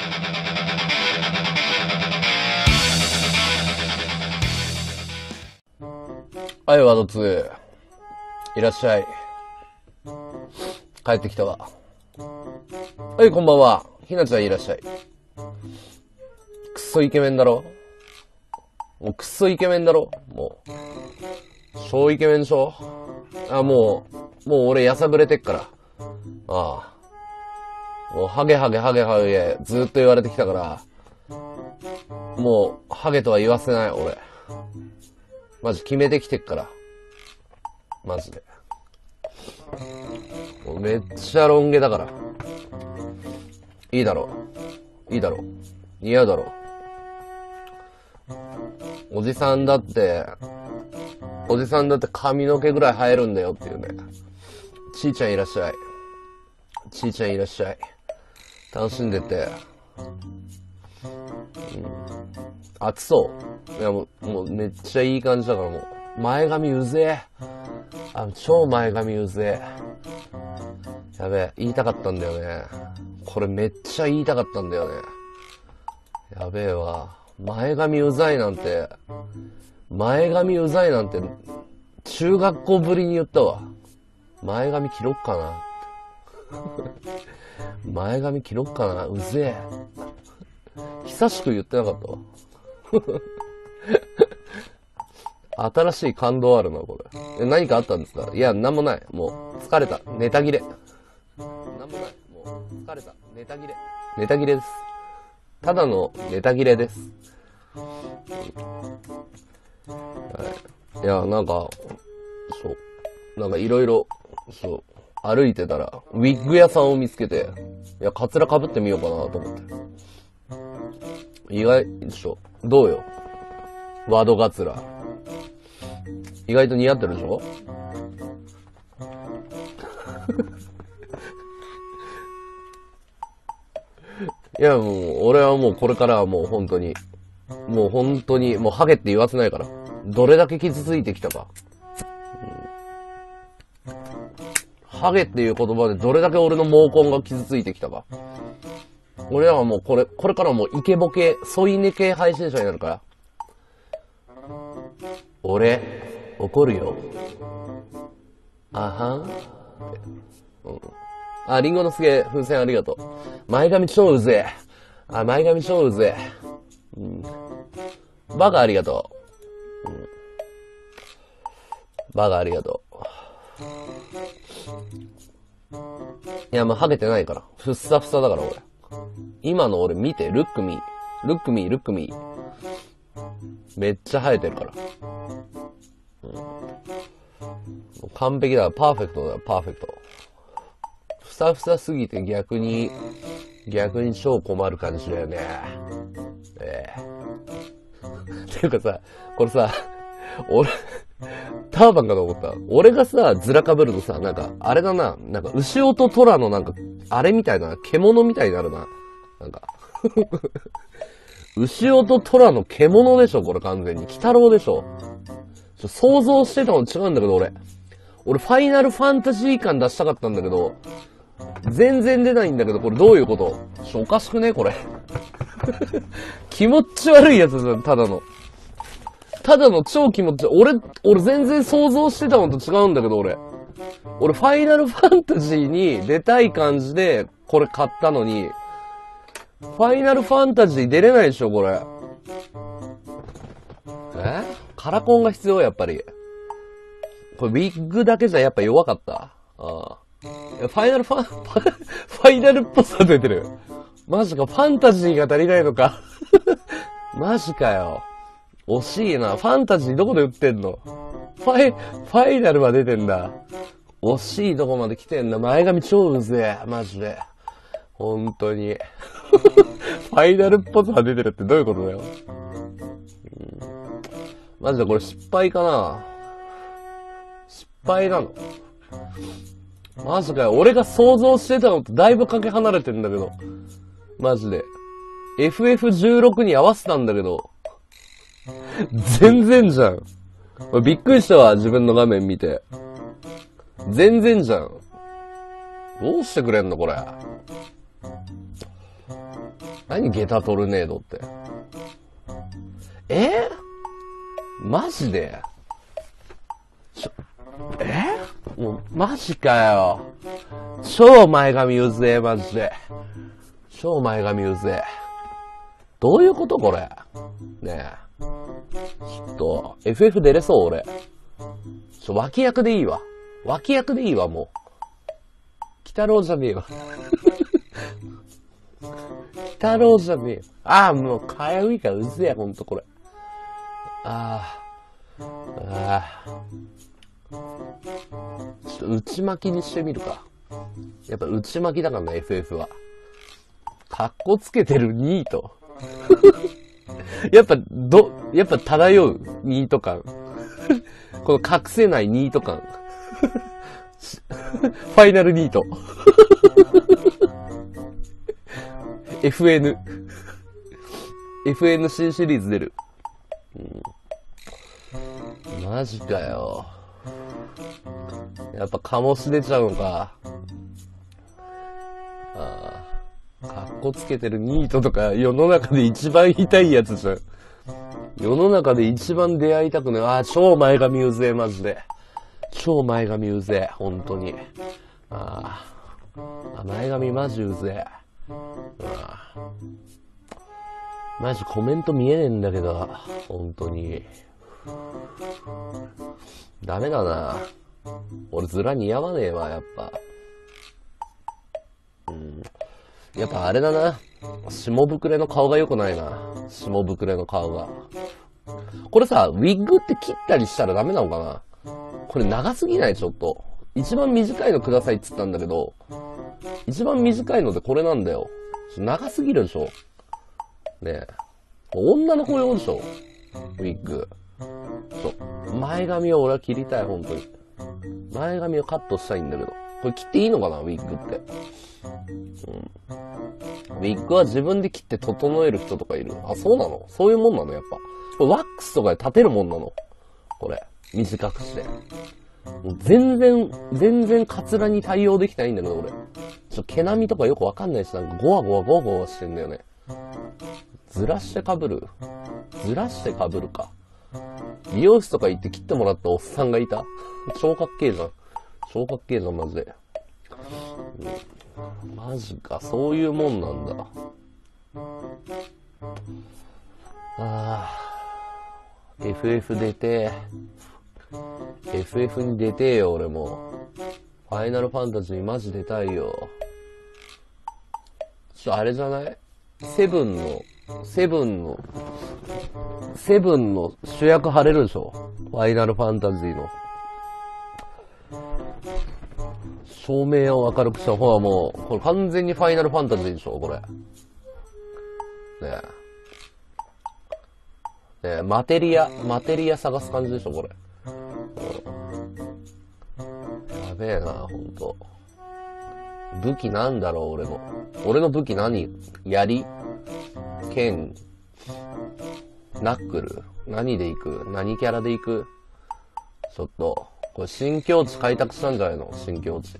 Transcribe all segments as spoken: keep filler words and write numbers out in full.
はい、ワードツー。いらっしゃい。帰ってきたわ。はい、こんばんは。ひなちゃんいらっしゃい。くっそイケメンだろ？もうくっそイケメンだろ？もう。超イケメンでしょ？あ、もう、もう俺やさぐれてっから。ああ。もうハゲハゲハゲハゲずーっと言われてきたから、もうハゲとは言わせない俺。マジ決めてきてっから。マジで。もうめっちゃロン毛だから。いいだろう。いいだろう。似合うだろう。おじさんだって、おじさんだって髪の毛ぐらい生えるんだよっていうね。ちーちゃんいらっしゃい。ちーちゃんいらっしゃい。楽しんでて。うん、暑そう。いやもう、もうめっちゃいい感じだからもう。前髪うぜえ。あ、超前髪うぜえ。やべえ、言いたかったんだよね。これめっちゃ言いたかったんだよね。やべえわ。前髪うざいなんて、前髪うざいなんて、中学校ぶりに言ったわ。前髪切ろっかな。前髪切ろっかな。うぜえ。久しく言ってなかったわ。新しい感動あるな、これ。何かあったんですか？いや、なんもない。もう、疲れた。ネタ切れ。なんもない。もう、疲れた。ネタ切れ。ネタ切れです。ただのネタ切れです。はい、いや、なんか、そう。なんかいろいろ、そう。歩いてたら、ウィッグ屋さんを見つけて、いや、カツラ被ってみようかなと思って。意外でしょ？どうよ？ワードカツラ。意外と似合ってるでしょ？いや、もう、俺はもうこれからはもう本当に、もう本当に、もうハゲって言わせないから。どれだけ傷ついてきたか。うん、ハゲっていう言葉でどれだけ俺の毛根が傷ついてきたか。俺らはもうこれ、これからもうイケボケ、添い寝系配信者になるから。俺、怒るよ。あはんって、うん。あ、リンゴのすげ風船ありがとう。前髪超うぜえ。あ、前髪超うぜえ。うん。バカありがとう。うん。バカありがとう。いや、もうハゲてないから。ふっさふさだから俺。今の俺見て、ルックミー。ルックミー、ルックミー。めっちゃ生えてるから。うん、完璧だ。パーフェクトだよ、パーフェクト。ふさふさすぎて逆に、逆に超困る感じだよね。ええ。ていうかさ、これさ、俺、ターバンかと思った。俺がさ、ズラかぶるとさ、なんか、あれだな、なんか、牛音虎のなんか、あれみたいな、獣みたいになるな。なんか、牛音虎の獣でしょ、これ完全に。鬼太郎でしょ。ちょ想像してたの違うんだけど、俺。俺、ファイナルファンタジー感出したかったんだけど、全然出ないんだけど、これどういうこと？ちょ、おかしくねこれ。気持ち悪いやつじゃん、ただの。ただの超気持ち悪い。俺、俺全然想像してたのと違うんだけど、俺。俺、ファイナルファンタジーに出たい感じで、これ買ったのに、ファイナルファンタジー出れないでしょ、これ。え？カラコンが必要やっぱり。これウィッグだけじゃやっぱ弱かった。ああ。ファイナルファン、ファイナルっぽさ出てる。マジか、ファンタジーが足りないのか。マジかよ。惜しいな。ファンタジーどこで売ってんの？ファイ、ファイナルは出てんだ。惜しいとこまで来てんだ。前髪超うぜえ。マジで。本当に。ファイナルっぽさ出てるってどういうことだよ。うん、マジでこれ失敗かな？失敗なの？マジかよ。俺が想像してたのとだいぶかけ離れてんだけど。マジで。エフエフじゅうろく に合わせたんだけど。全然じゃん。びっくりしたわ、自分の画面見て。全然じゃん。どうしてくれんのこれ。え何ゲタトルネードって。えマジでちょ、えもう、マジかよ。超前髪うぜえ、マジで。超前髪うぜえ。どういうことこれ。ねえ。ちょっと、エフエフ 出れそう、俺。ちょ、脇役でいいわ。脇役でいいわ、もう。鬼太郎じゃねえわ。鬼太郎じゃねえよ。ああ、もう、かゆいからうぜえ、ほんとこれ。ああ。ああ。ちょっと内巻きにしてみるか。やっぱ内巻きだからね、エフエフ は。かっこつけてるニート。やっぱ、ど、やっぱ漂うニート感。この隠せないニート感。ファイナルニート。エフエヌ。エフエヌシー シリーズ出る。うん、マジかよ。やっぱ醸し出ちゃうのか。ああ。かっこつけてるニートとか世の中で一番痛いやつじゃん。世の中で一番出会いたくない。ああ、超前髪うぜえ、マジで。超前髪うぜえ、ほんとに。ああ。前髪マジうぜえ。ああ。マジコメント見えねえんだけど、ほんとに。ダメだな。俺ズラ似合わねえわ、やっぱ。うん。やっぱあれだな。下ぶくれの顔が良くないな。下ぶくれの顔が。これさ、ウィッグって切ったりしたらダメなのかな？これ長すぎない？ちょっと。一番短いのくださいっつったんだけど、一番短いのでこれなんだよ。長すぎるでしょ？ねえ。女の子用でしょ？ウィッグ。そう。前髪を俺は切りたい、ほんとに。前髪をカットしたいんだけど。これ切っていいのかな、ウィッグって。うん。ウィッグは自分で切って整える人とかいる。あ、そうなの？そういうもんなの、やっぱ。これワックスとかで立てるもんなの？これ。短くして。もう全然、全然カツラに対応できないんだけど、俺。ちょっと毛並みとかよくわかんないし、なんかゴワゴワゴワゴワしてんだよね。ずらして被る？ずらして被るか。美容室とか行って切ってもらったおっさんがいた？超かっけえじゃん。超かっけえじゃん、マジで。うん、マジか、そういうもんなんだ。あー、エフエフ 出てー。エフエフ に出てーよ、俺も。ファイナルファンタジーマジ出たいよ。ちょ、あれじゃない？セブンの、セブンの、セブンの主役張れるでしょ？ファイナルファンタジーの。照明を明るくした。ほらもう、これ完全にファイナルファンタジーでしょ、これ。ねえ。ねえ、マテリア、マテリア探す感じでしょ、これ。うん、やべえな、ほんと。武器なんだろう、俺の。俺の武器何？槍？剣？ナックル？何で行く？何キャラで行く？ちょっと、これ新境地開拓したんじゃないの？新境地。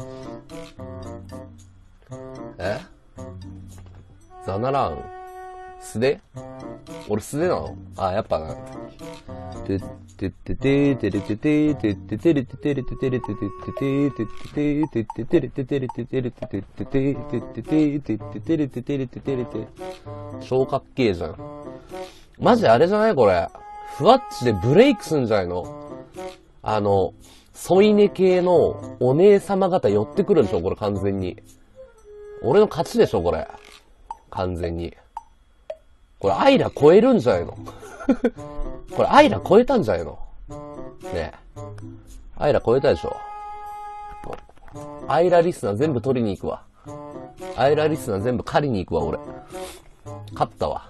え？ザナラーン？素手？俺素手なの？あ、やっぱな。てってってててれてててててれててれててれててててててててれててれててれててててててててれててれててれて。超かっけえじゃん。マジあれじゃないこれ。ふわっちでブレイクすんじゃないの？あの、添い寝系のお姉様方寄ってくるでしょこれ完全に。俺の勝ちでしょこれ。完全に。これアイラ超えるんじゃないの？これアイラ超えたんじゃないの？ねえ。アイラ超えたでしょ。アイラリスナー全部取りに行くわ。アイラリスナー全部狩りに行くわ俺。勝ったわ。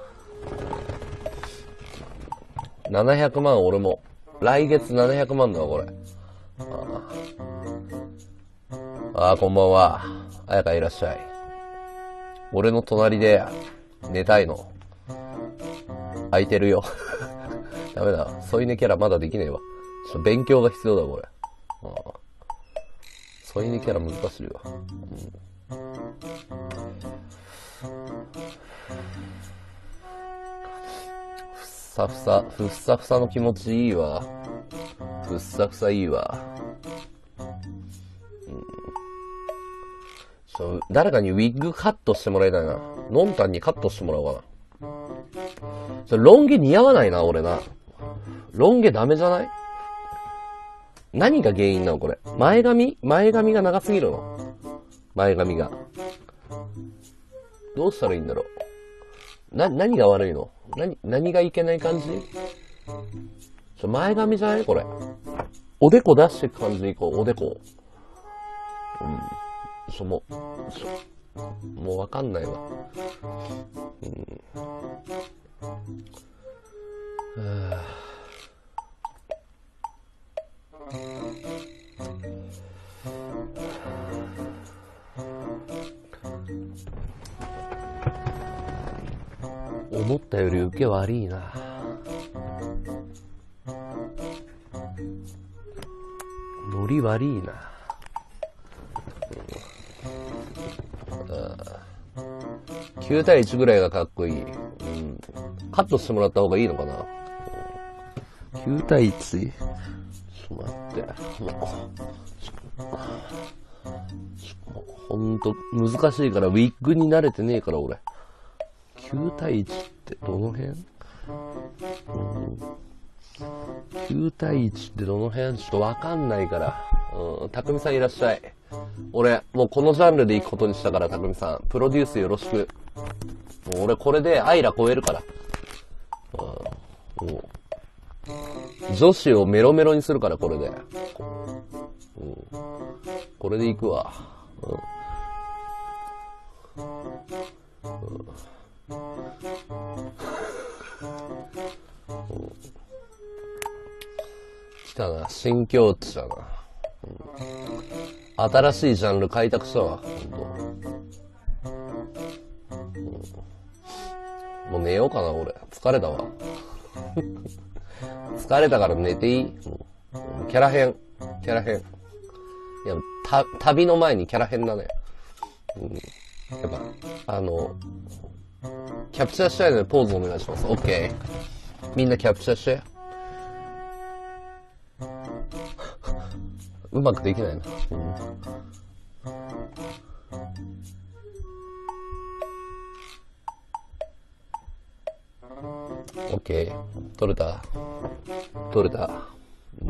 ななひゃくまん俺も。来月ななひゃくまんだわこれ。ああ、こんばんは。あやかいらっしゃい。俺の隣で寝たいの。空いてるよ。ダメだ。添い寝キャラまだできねえわ。ちょっと勉強が必要だ、これ。ああ、添い寝キャラ難しいわ。うん、 さふさ、ふっさふさの気持ちいいわ。ふっさふさいいわ。うん、そう、誰かにウィッグカットしてもらいたいな。ノンタンにカットしてもらおうかな。それロン毛似合わないな、俺な。ロン毛ダメじゃない？何が原因なのこれ。前髪前髪が長すぎるの？前髪が。どうしたらいいんだろう。な、何が悪いの？何、何がいけない感じ？ちょ、前髪じゃないこれ。おでこ出していく感じでいこう、おでこ。うん。そ、もう、そ、もうわかんないわ。うん。は思ったより受け悪いな。ノリ悪いな。きゅう対いちぐらいがかっこいい。うん。カットしてもらった方がいいのかな。きゅう対いち。ちょっと待って。もうほんと難しいから、ウィッグに慣れてねえから俺。きゅう対いちってどの辺？うん、きゅう対いちってどの辺？ちょっとわかんないから。うん、たくみさんいらっしゃい。俺、もうこのジャンルで行くことにしたから、たくみさん。プロデュースよろしく。もう俺これでアイラ超えるから。うん、もう女子をメロメロにするから、これで。うん、これで行くわ。うんうん来たな、新境地だな、うん。新しいジャンル開拓したわ、ほんと、うん。もう寝ようかな、俺。疲れたわ。疲れたから寝ていい？うん、キャラ編。キャラ編。いや、た、旅の前にキャラ編だね。うん、やっぱ、あの、キャプチャーしたいのでポーズお願いします。オッケー。みんなキャプチャーして。うまくできないな。うん、オッケー。撮れた。撮れた。うん、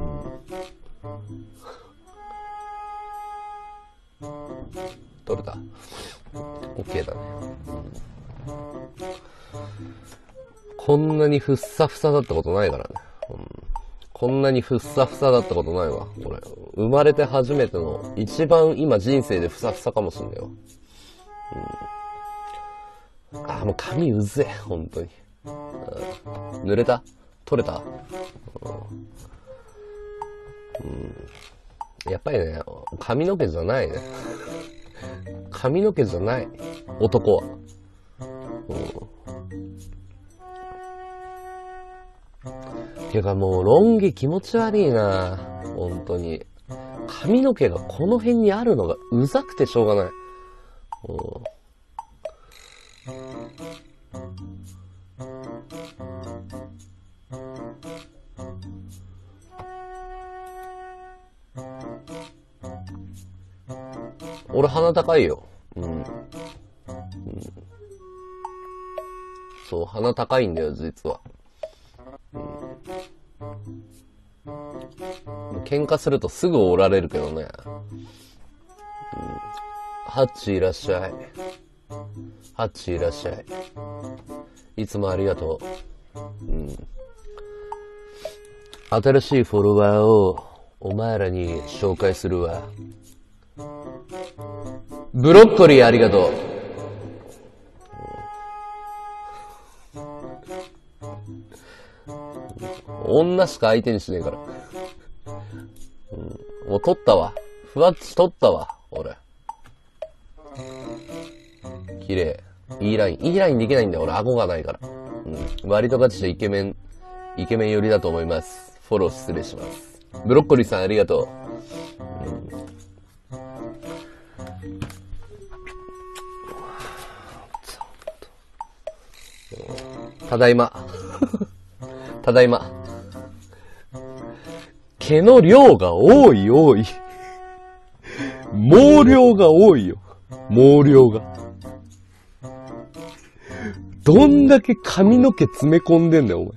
撮れた。オッケーだね。うん、こんなにふっさふさだったことないからね。うん、こんなにふっさふさだったことないわ。俺、生まれて初めての、一番今人生でふさふさかもしんないよ。うん、あ、もう髪うぜえ、ほんとに。うん、濡れた？取れた？うん、やっぱりね、髪の毛じゃないね。髪の毛じゃない。男は。うん、てかもう、ロン毛気持ち悪いな。本当に。髪の毛がこの辺にあるのがうざくてしょうがない。うん、俺鼻高いよ。うん。うん、そう、鼻高いんだよ、実は。うん、喧嘩するとすぐ折られるけどね。うん、ハッチいらっしゃい。ハッチいらっしゃい。いつもありがとう。うん。新しいフォロワーをお前らに紹介するわ。ブロッコリーありがとう。女しか相手にしねえから。うん、もう取ったわ。ふわっち取ったわ、俺。綺麗。いいライン。いいラインできないんだよ、俺。顎がないから。うん。割とガチでイケメン、イケメン寄りだと思います。フォロー失礼します。ブロッコリーさんありがとう。うん、ただいま。 ただいま。毛の量が多い多い。毛量が多いよ。毛量が。どんだけ髪の毛詰め込んでんだよ、お前。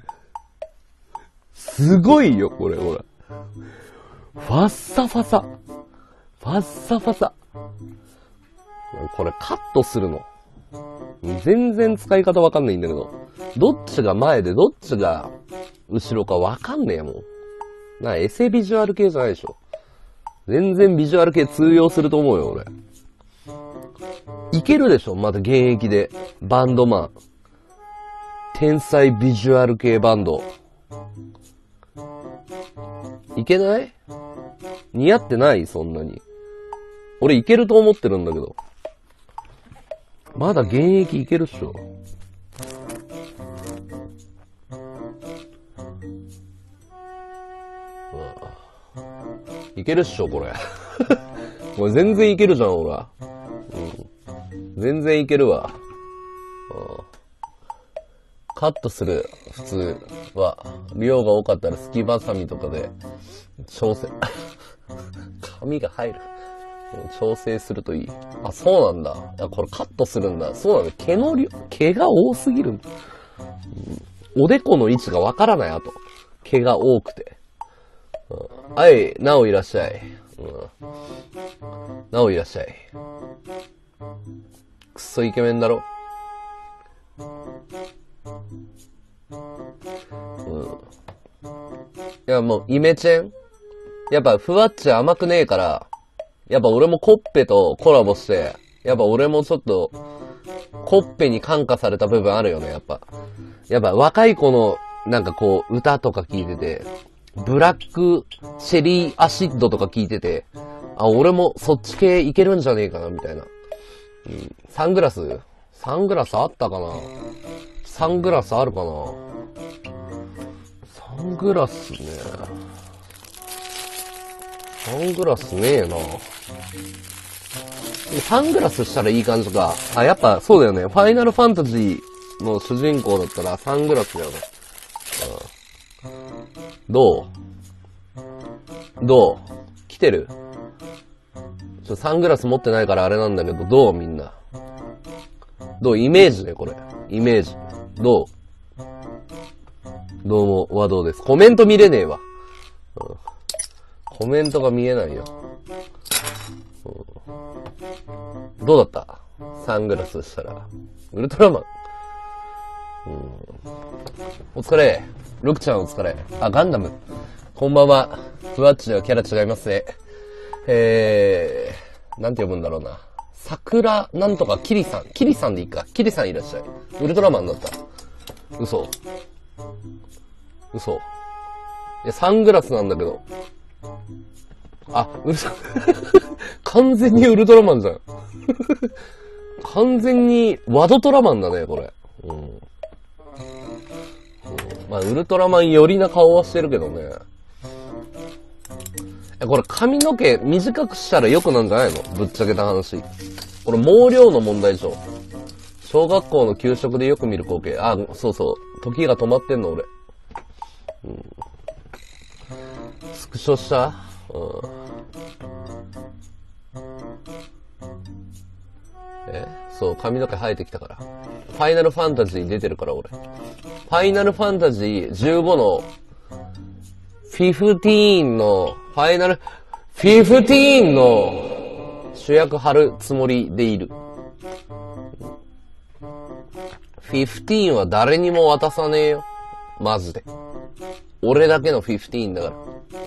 すごいよ、これ、ほら。ファッサファサ。ファッサファサ。これカットするの。全然使い方わかんないんだけど。どっちが前でどっちが後ろかわかんねえやもん。な、エセビジュアル系じゃないでしょ。全然ビジュアル系通用すると思うよ、俺。いけるでしょ、まだ現役で。バンドマン。天才ビジュアル系バンド。いけない？似合ってないそんなに。俺いけると思ってるんだけど。まだ現役いけるっしょ。いけるっしょ、これ。これ全然いけるじゃん、俺は。うん。全然いけるわ。カットする、普通は。量が多かったらすきばさみとかで調整。髪が入る。調整するといい。あ、そうなんだ。いや、これカットするんだ。そうなんだ。毛の量、毛が多すぎる、うん。おでこの位置がわからない、あと。毛が多くて。うん、はい、なおいらっしゃい。うん、なおいらっしゃい。くっそイケメンだろ。うん。いや、もう、イメチェン？やっぱ、ふわっち甘くねえから、やっぱ俺もコッペとコラボして、やっぱ俺もちょっと、コッペに感化された部分あるよね、やっぱ。やっぱ若い子の、なんかこう、歌とか聞いてて、ブラックチェリーアシッドとか聞いてて、あ、俺もそっち系いけるんじゃねえかな、みたいな。うん、サングラス？サングラスあったかな？サングラスあるかな？サングラスね。サングラスねえな。サングラスしたらいい感じか。あ、やっぱそうだよね。ファイナルファンタジーの主人公だったらサングラスだよね。うん、どう？どう？来てる？ちょ、サングラス持ってないからあれなんだけど、どうみんな。どう？イメージね、これ。イメージ。どう？どうも、和道です。コメント見れねえわ。うん、コメントが見えないよ。うん、どうだった？サングラスしたら。ウルトラマン。うん、お疲れ。ルクちゃんお疲れ。あ、ガンダム。こんばんは。ふわっちではキャラ違いますね。えー、なんて呼ぶんだろうな。桜、なんとか、キリさん。キリさんでいいか。キリさんいらっしゃい。ウルトラマンだった。嘘。嘘。いや、サングラスなんだけど。あ、ウルトラ、完全にウルトラマンじゃん。完全にワドトラマンだね、これ。うん。うん、まあ、ウルトラマン寄りな顔はしてるけどね。え、これ髪の毛短くしたら良くなんじゃないの？ぶっちゃけた話。これ毛量の問題でしょ。小学校の給食でよく見る光景。あ、そうそう。時が止まってんの、俺。うん。スクショした？うん。え？そう、髪の毛生えてきたから。ファイナルファンタジー出てるから、俺。ファイナルファンタジーじゅうごの、フィフティーンの、ファイナル、フィフティーンの主役張るつもりでいる。フィフティーンは誰にも渡さねえよ。マジで。俺だけのフィフティーンだから。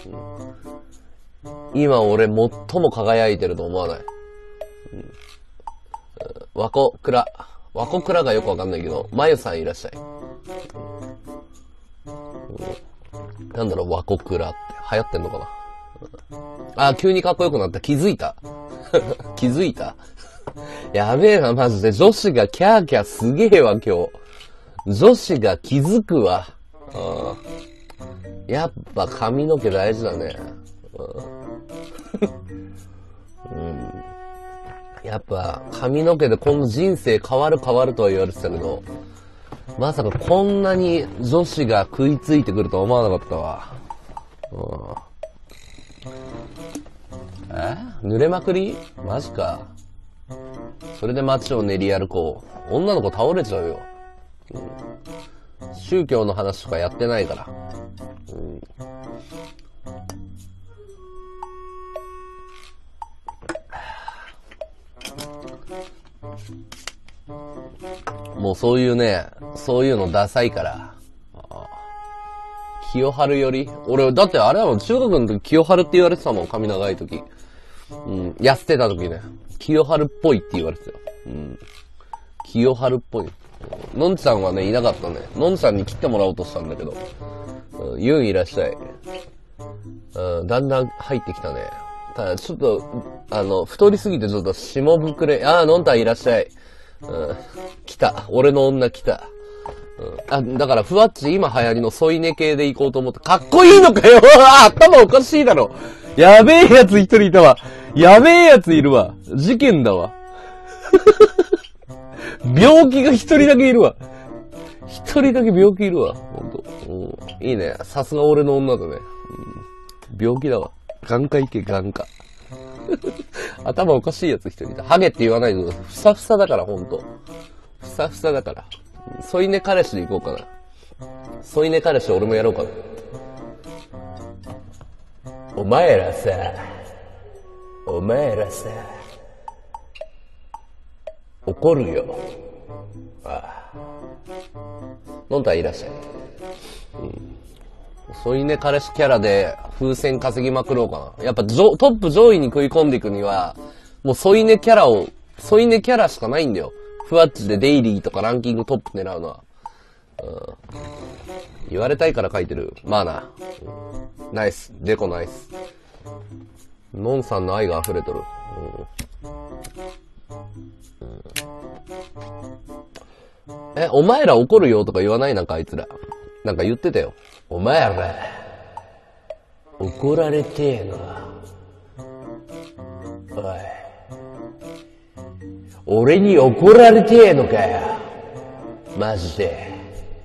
うん、今俺最も輝いてると思わない。うん、ワコクラ。ワコクラがよくわかんないけど、マユさんいらっしゃい。うん、なんだろう、ワコクラって流行ってんのかな。あ、急にかっこよくなった。気づいた。気づいた。やべえな、マジで。女子がキャーキャーすげえわ、今日。女子が気づくわ。あ、やっぱ髪の毛大事だね。うん、やっぱ髪の毛で今度人生変わる変わるとは言われてたけど、 まさかこんなに女子が食いついてくるとは思わなかったわ。うん、え濡れまくりマジか。それで街を練り歩こう。女の子倒れちゃうよ。うん、宗教の話とかやってないから。うん、もうそういうね、そういうのダサいから。清春より俺、だってあれはもん、中学の時清春って言われてたもん、髪長い時。うん、痩せてた時ね。清春っぽいって言われてたよ。うん。清春っぽい。のんちゃんはね、いなかったね。のんちゃんに切ってもらおうとしたんだけど。うん、ユンいらっしゃい。うん、だんだん入ってきたね。ただ、ちょっと、あの、太りすぎてちょっと下膨れ。あー、のんたんいらっしゃい。うん、来た。俺の女来た。うん、あ、だから、ふわっち今流行りの添い寝系で行こうと思って、かっこいいのかよ頭おかしいだろ。やべえやつ一人いたわ。やべえやついるわ。事件だわ。病気が一人だけいるわ。一人だけ病気いるわ。ほんと。うん、いいね。さすが俺の女だね。うん、病気だわ。眼科行け、眼科。頭おかしいやつ一人いた。ハゲって言わないで、ふさふさだからほんと。ふさふさだから。添い寝彼氏で行こうかな。添い寝彼氏俺もやろうかな。お前らさ、お前らさ、怒るよ。ああ。のんたんいらっしゃい。うん。添い寝彼氏キャラで風船稼ぎまくろうかな。やっぱトップ上位に食い込んでいくには、もう添い寝キャラを、添い寝キャラしかないんだよ。ふわっちでデイリーとかランキングトップ狙うのは。うん、言われたいから書いてる。まあな。うん、ナイス。デコナイス。ノンさんの愛が溢れとる。うんうん、え、お前ら怒るよとか言わないなんかあいつら。なんか言ってたよ。お前ら、怒られてえの。おい。俺に怒られてえのかよ。マジで。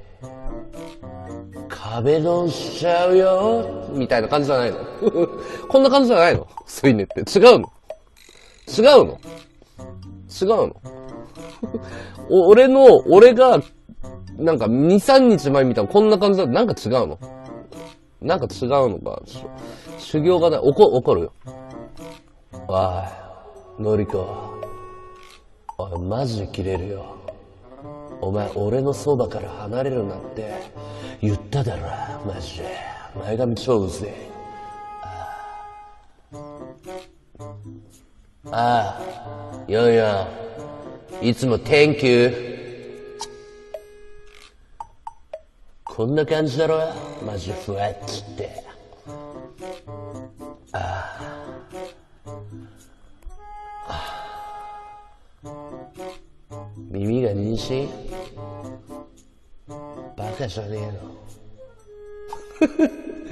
壁ドンしちゃうよ。みたいな感じじゃないの。こんな感じじゃないの。そういうねって。違うの。違うの。違うの。俺の、俺が、なんかに、さんにちまえ見たらこんな感じだとなんか違うの。なんか違うのか。修行がない。怒、怒るよ。おい、のりこ。おい、マジでキレるよ。お前、俺のそばから離れるなって言っただろ、マジで。前髪超うぜえ。ああ、ヨンヨン、いつも Thank you。こんな感じだろ、マジでふわっちって。ああ。耳が妊娠？バカじゃねえの。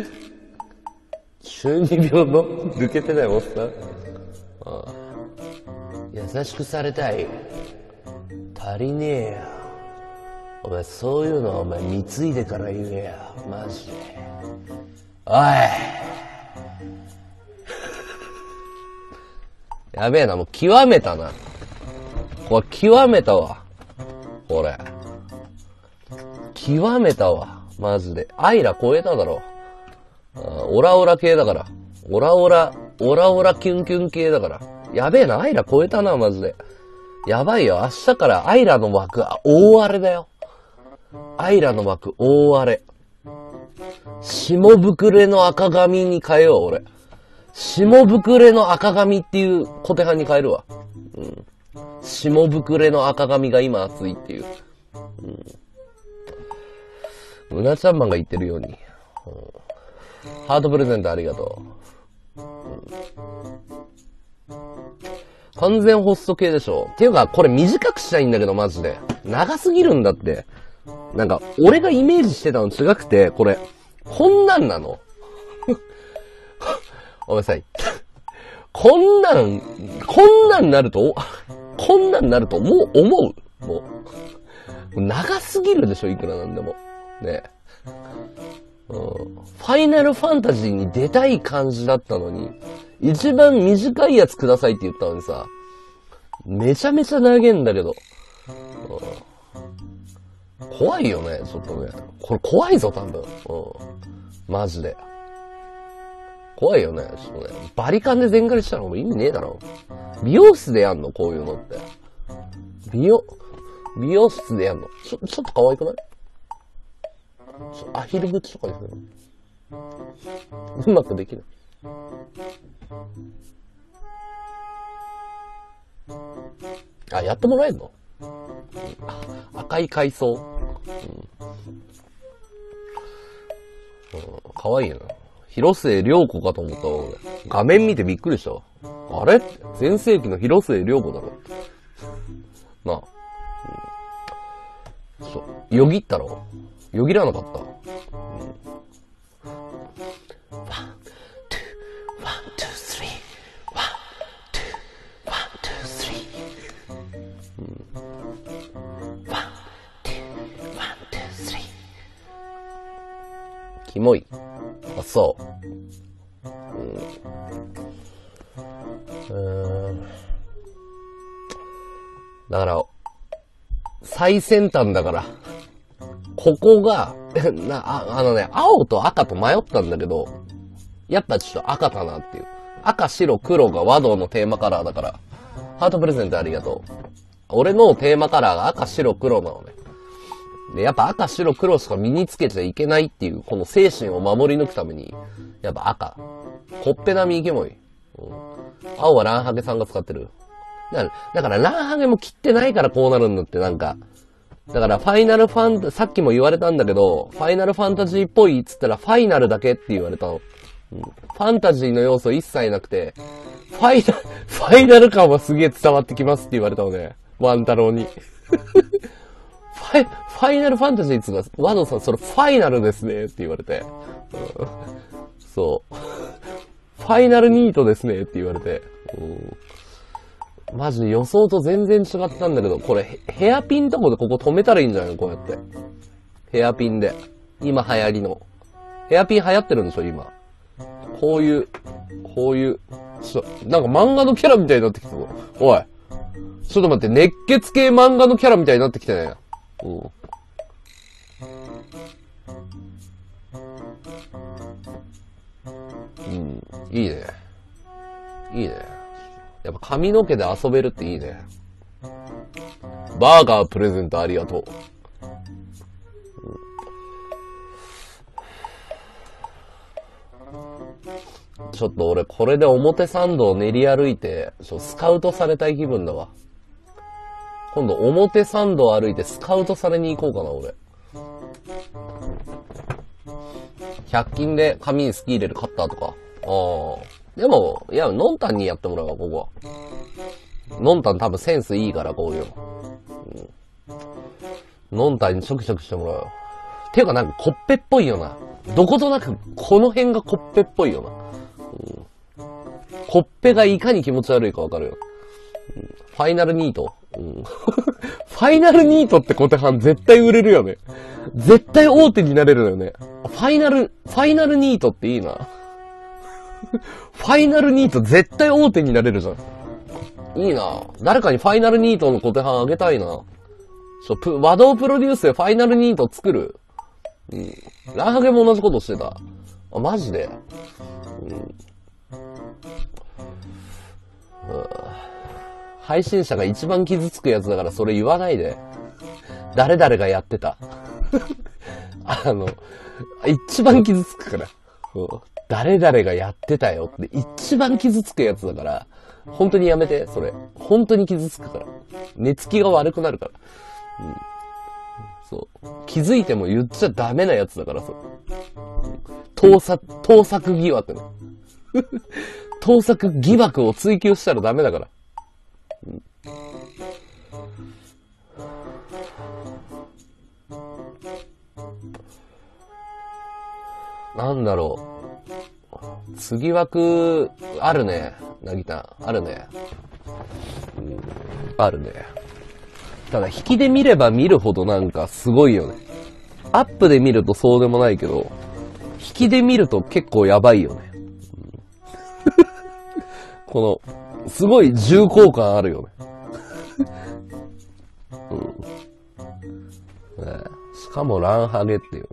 中二病の抜けてないおっさん。ああ、優しくされたい。足りねえよ。お前そういうのはお前貢いでから言えよ。マジで。おい。やべえな、もう極めたな。これ極めたわ。これ。極めたわ。マジで。アイラ超えただろ。オラオラ系だから。オラオラ、オラオラキュンキュン系だから。やべえな、アイラ超えたな、マジで。やばいよ、明日からアイラの枠は大荒れだよ。アイラの枠大荒れ。下膨れの赤髪に変えよう、俺。下膨れの赤髪っていう小手半に変えるわ。うん。下膨れの赤髪が今熱いっていう。うん。うなちゃんマンが言ってるように。うん、ハートプレゼントありがとう。うん、完全ホスト系でしょ。っていうか、これ短くしたいんだけど、マジで。長すぎるんだって。なんか、俺がイメージしてたの違くて、これ、こんなんなのおめんなさい。こんなん、こんなんなると、こんなんなると、もう思うもう。 長すぎるでしょ、いくらなんでも。ね。うん、ファイナルファンタジーに出たい感じだったのに、一番短いやつくださいって言ったのにさ、めちゃめちゃ長えんだけど。うん、怖いよね、ちょっとね。これ怖いぞ、多分。うん、マジで。怖いよね、ちょっとね。バリカンで全刈りしたらもう意味ねえだろ。美容室でやんのこういうのって。美容、美容室でやんのちょ、ちょっと可愛くないちょアヒル口とかにするのうまくできる。あ、やってもらえんの、うん、あ赤い海藻。うん。うん、かわいいな。広末涼子かと思ったわ、俺。画面見てびっくりしたわ。あれ全盛期の広末涼子だろ。なあ。うん、そう。よぎったろよぎらなかった。うん。ワン、ツー、ワン、ツー、スリー。ワン、ツー、ワン、ツー、スリー。うん。ワン、ツー、ワン、ツー、スリー。キモい。あ、そう。うん。うーん。だから、最先端だから。ここが、な、あ、あのね、青と赤と迷ったんだけど、やっぱちょっと赤かなっていう。赤、白、黒が和道のテーマカラーだから、ハートプレゼントありがとう。俺のテーマカラーが赤、白、黒なのね。で、やっぱ赤、白、黒しか身につけちゃいけないっていう、この精神を守り抜くために、やっぱ赤。ほっぺなみイケモイ。うん、青はランハゲさんが使ってる。だから、だからランハゲも切ってないからこうなるんだって、なんか。だからファイナルファンタ、さっきも言われたんだけど、ファイナルファンタジーっぽいっつったらファイナルだけって言われたの。うん、ファンタジーの要素一切なくて、ファイナル、ファイナル感はすげえ伝わってきますって言われたのね。ワン太郎に。ファイ、ファイナルファンタジーっつうか、ワドさんそれファイナルですねって言われて。うん、そう。ファイナルニートですねって言われて。うんマジで予想と全然違ったんだけど、これヘアピンとこでここ止めたらいいんじゃないのこうやって。ヘアピンで。今流行りの。ヘアピン流行ってるんでしょ今。こういう、こういう、ちょっと、なんか漫画のキャラみたいになってきたぞ。おい。ちょっと待って、熱血系漫画のキャラみたいになってきたね。うん。うん。いいね。いいね。やっぱ髪の毛で遊べるっていいね。バーガープレゼントありがとう。うん、ちょっと俺これで表参道を練り歩いて、ちょスカウトされたい気分だわ。今度表参道歩いてスカウトされに行こうかな俺。ひゃく均で髪にスキー入れるカッターとか。ああ。でも、いや、ノンタンにやってもらうわ、ここは。ノンタン多分センスいいから、こういうの。うん、ノンタンにチョキチョキしてもらうよ。ていうかなんか、コッペっぽいよな。どことなく、この辺がコッペっぽいよな。うん、コッペがいかに気持ち悪いかわかるよ。うん、ファイナルニート。うん、ファイナルニートって小手半絶対売れるよね。絶対大手になれるよね。ファイナル、ファイナルニートっていいな。ファイナルニート絶対大手になれるじゃん。いいな。誰かにファイナルニートの小手半あげたいな。ちょ、プ、和道プロデュースでファイナルニート作る。うん。ランハゲも同じことしてた。あ、マジで。うん。うん、配信者が一番傷つくやつだからそれ言わないで。誰々がやってた。あの、一番傷つくから。うん誰々がやってたよって一番傷つくやつだから、本当にやめて、それ。本当に傷つくから。寝つきが悪くなるから。うん。そう。気づいても言っちゃダメなやつだから、それ。盗作、盗作疑惑ね。盗作疑惑を追求したらダメだから。うん、なんだろう。次枠、あるね。なぎたん。あるね、うん。あるね。 ただ引きで見れば見るほどなんかすごいよね。アップで見るとそうでもないけど、引きで見ると結構やばいよね。この、すごい重厚感あるよね。うんね、しかもランハゲっていうね、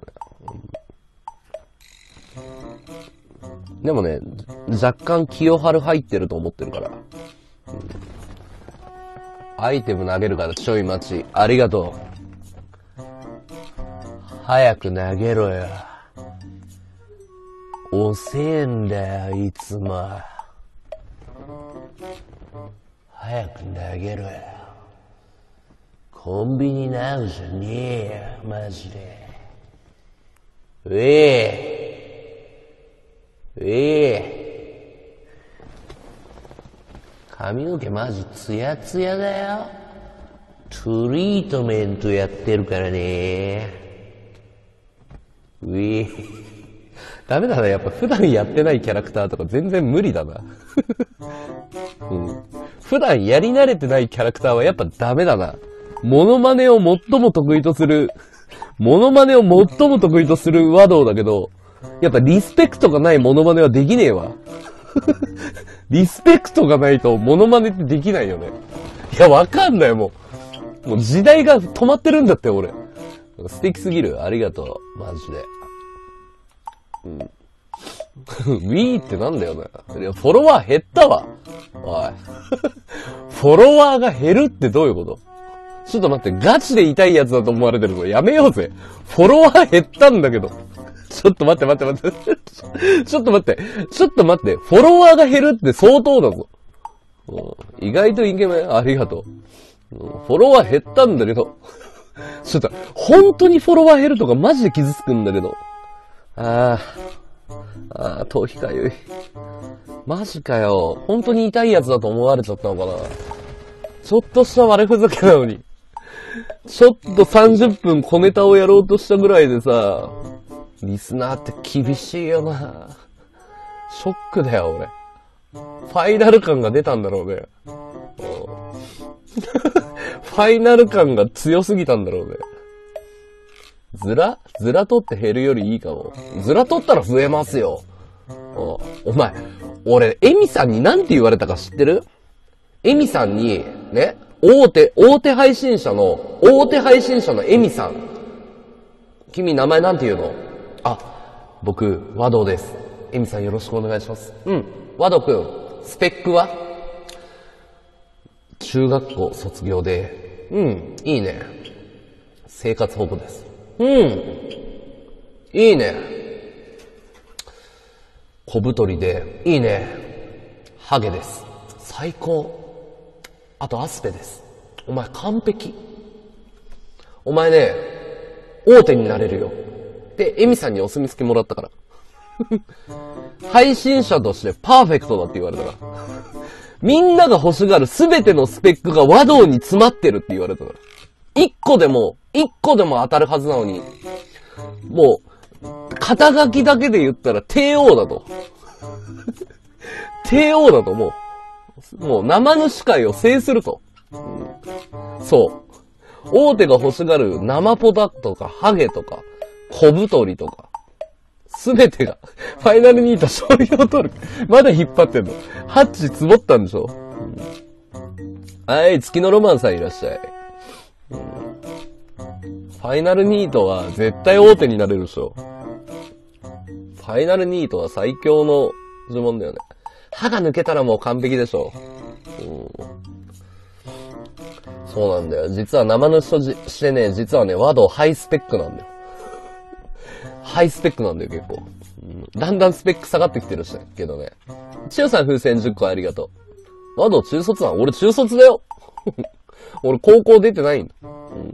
うん。でもね、若干清春入ってると思ってるから。うん、アイテム投げるからちょい待ち。ありがとう。早く投げろよ。遅えんだよ、いつも。早く投げろよ。コンビニなんじゃねえよ、マジで。うえー、うえー。髪の毛マジツヤツヤだよ。トリートメントやってるからね。うえー。ダメだな、やっぱ普段やってないキャラクターとか全然無理だな。うん、普段やり慣れてないキャラクターはやっぱダメだな。モノマネを最も得意とする、モノマネを最も得意とする和道だけど、やっぱリスペクトがないモノマネはできねえわ。リスペクトがないとモノマネってできないよね。いや、わかんないもう。もう時代が止まってるんだって、俺。素敵すぎる。ありがとう。マジで。うん。ウィーってなんだよね。いや、フォロワー減ったわ。おい。フォロワーが減るってどういうこと？ちょっと待って、ガチで痛いやつだと思われてるぞ。やめようぜ。フォロワー減ったんだけど。ちょっと待って待って待って。ちょっと待って。ちょっと待って。フォロワーが減るって相当だぞ。うん、意外とイケメンありがとう、うん。フォロワー減ったんだけど。ちょっと、本当にフォロワー減るとかマジで傷つくんだけど。ああ。ああ、頭皮かゆい。マジかよ。本当に痛いやつだと思われちゃったのかな。ちょっとした悪ふざけなのに。ちょっとさんじゅっぷん小ネタをやろうとしたぐらいでさ、リスナーって厳しいよな。ショックだよ、俺。ファイナル感が出たんだろうね。ファイナル感が強すぎたんだろうね。ズラズラ取って減るよりいいかも。ズラ取ったら増えますよ。お, お前、俺、エミさんに何て言われたか知ってる？エミさんに、ね、大手、大手配信者の、大手配信者のエミさん。君名前なんて言うの？あ、僕、和道です。エミさんよろしくお願いします。うん。和道くん、スペックは？中学校卒業で、うん、いいね。生活保護です。うん。いいね。小太りで、いいね。ハゲです。最高。あとアスペです。お前完璧。お前ね、大手になれるよ。で、エミさんにお墨付きもらったから。配信者としてパーフェクトだって言われたから。みんなが欲しがるすべてのスペックが和道に詰まってるって言われたから。一個でも、一個でも当たるはずなのに、もう、肩書きだけで言ったら帝王だと。帝王だともう、もう生主界を制すると。うん、そう。大手が欲しがる生ポタとかハゲとか小太りとか、すべてが、ファイナルニート商標取る。まだ引っ張ってんの。ハッチ積もったんでしょ、うん、はい、月のロマンさんいらっしゃい。うん、ファイナルニートは絶対大手になれるでしょ。ファイナルニートは最強の呪文だよね。歯が抜けたらもう完璧でしょ。うん、そうなんだよ。実は生主としてね、実はね、和道ハイスペックなんだよ。ハイスペックなんだよ、結構。うん、だんだんスペック下がってきてるしけどね。千代さん風船じゅっこありがとう。和道中卒なの？俺中卒だよ。俺高校出てないんだ。うん、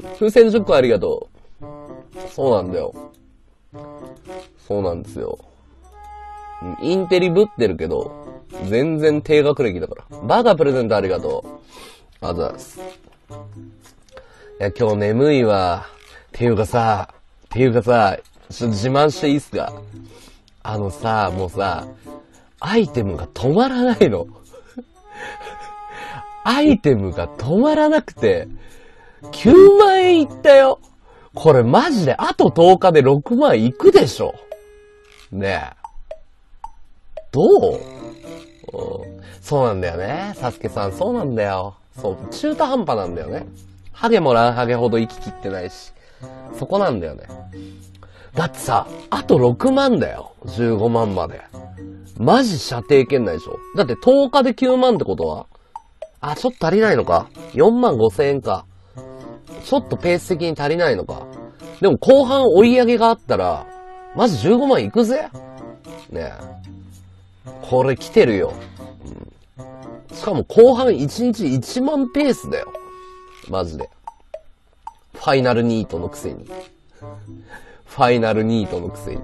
風船じゅっこありがとう。そうなんだよ。そうなんですよ。インテリぶってるけど、全然低学歴だから。バカプレゼントありがとう。ありがとうございます。いや、今日眠いわ。っていうかさ、っていうかさ、ちょっと自慢していいっすか？あのさ、もうさ、アイテムが止まらないの。アイテムが止まらなくて、 きゅうまん円いったよ。これマジであととおかでろくまんいくでしょ。ねえ。どう？うん、そうなんだよね。サスケさん、そうなんだよ。そう、中途半端なんだよね。ハゲもランハゲほど行ききってないし。そこなんだよね。だってさ、あとろくまんだよ。じゅうごまんまで。マジ射程圏内でしょ。だってとおかできゅうまんってことは、あ、ちょっと足りないのか。よんまんごせんえんか。ちょっとペース的に足りないのか。でも後半追い上げがあったら、マジじゅうごまんいくぜ。ねえ。これ来てるよ。うん、しかも後半いちにちいちまんペースだよ。マジで。ファイナルニートのくせに。ファイナルニートのくせに。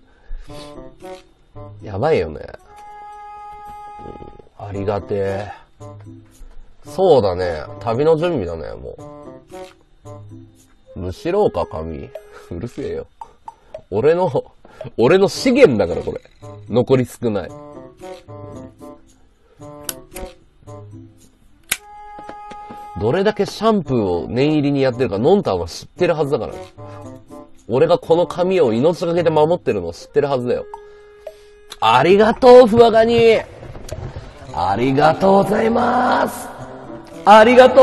やばいよね。うん、ありがてえ。そうだね。旅の準備だね、もう。むしろうか、髪。うるせえよ。俺の、俺の資源だから、これ。残り少ない。どれだけシャンプーを念入りにやってるか、ノンタンは知ってるはずだから。俺がこの髪を命がけで守ってるのを知ってるはずだよ。ありがとう、ふわがに。ありがとうございます。ありがとう。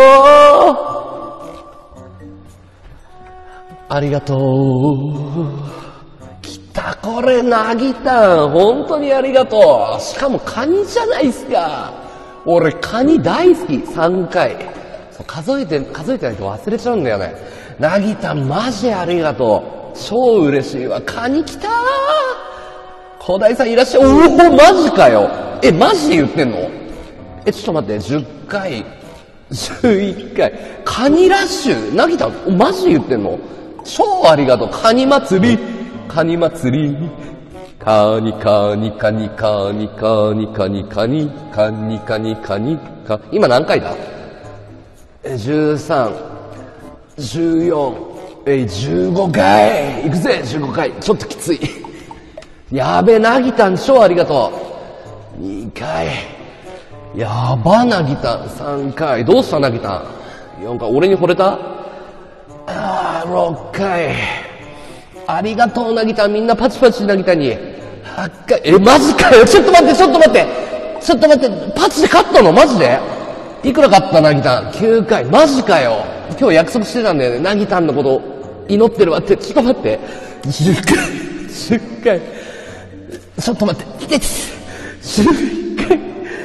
ありがとう。来た、これ、なぎたん。本当にありがとう。しかもカニじゃないっすか。俺、カニ大好き。さんかい。数えて、数えてないと忘れちゃうんだよね。なぎたん、マジありがとう。超嬉しいわ。カニ来たー。小大さんいらっしゃい。おお、マジかよ。え、マジで言ってんの？え、ちょっと待って、じゅっかい、じゅういっかい。カニラッシュ。なぎたん、マジで言ってんの？超ありがとう。カニ祭り。カニ祭り。カニカニカニカニカニカニカニカニカニカニカ。今何回だ？え、じゅうさん、じゅうよん、え、じゅうごかい。いくぜ、じゅうごかい。ちょっときつい。やべ、なぎたん超ありがとう。にかい。やば、なぎたん。さんかい。どうした、なぎたん。よんかい。俺に惚れた？あー、ろっかい。ありがとう、なぎたん。みんなパチパチなぎたんに。はっかい。え、マジかよ。ちょっと待って、ちょっと待って。ちょっと待って。パチで勝ったの？マジで？いくら勝った、なぎたん。きゅうかい。マジかよ。今日約束してたんだよね。なぎたんのこと祈ってるわって。ちょっと待って。じゅっかい。じゅっかい。ちょっと待って。いてて。じゅういっかい。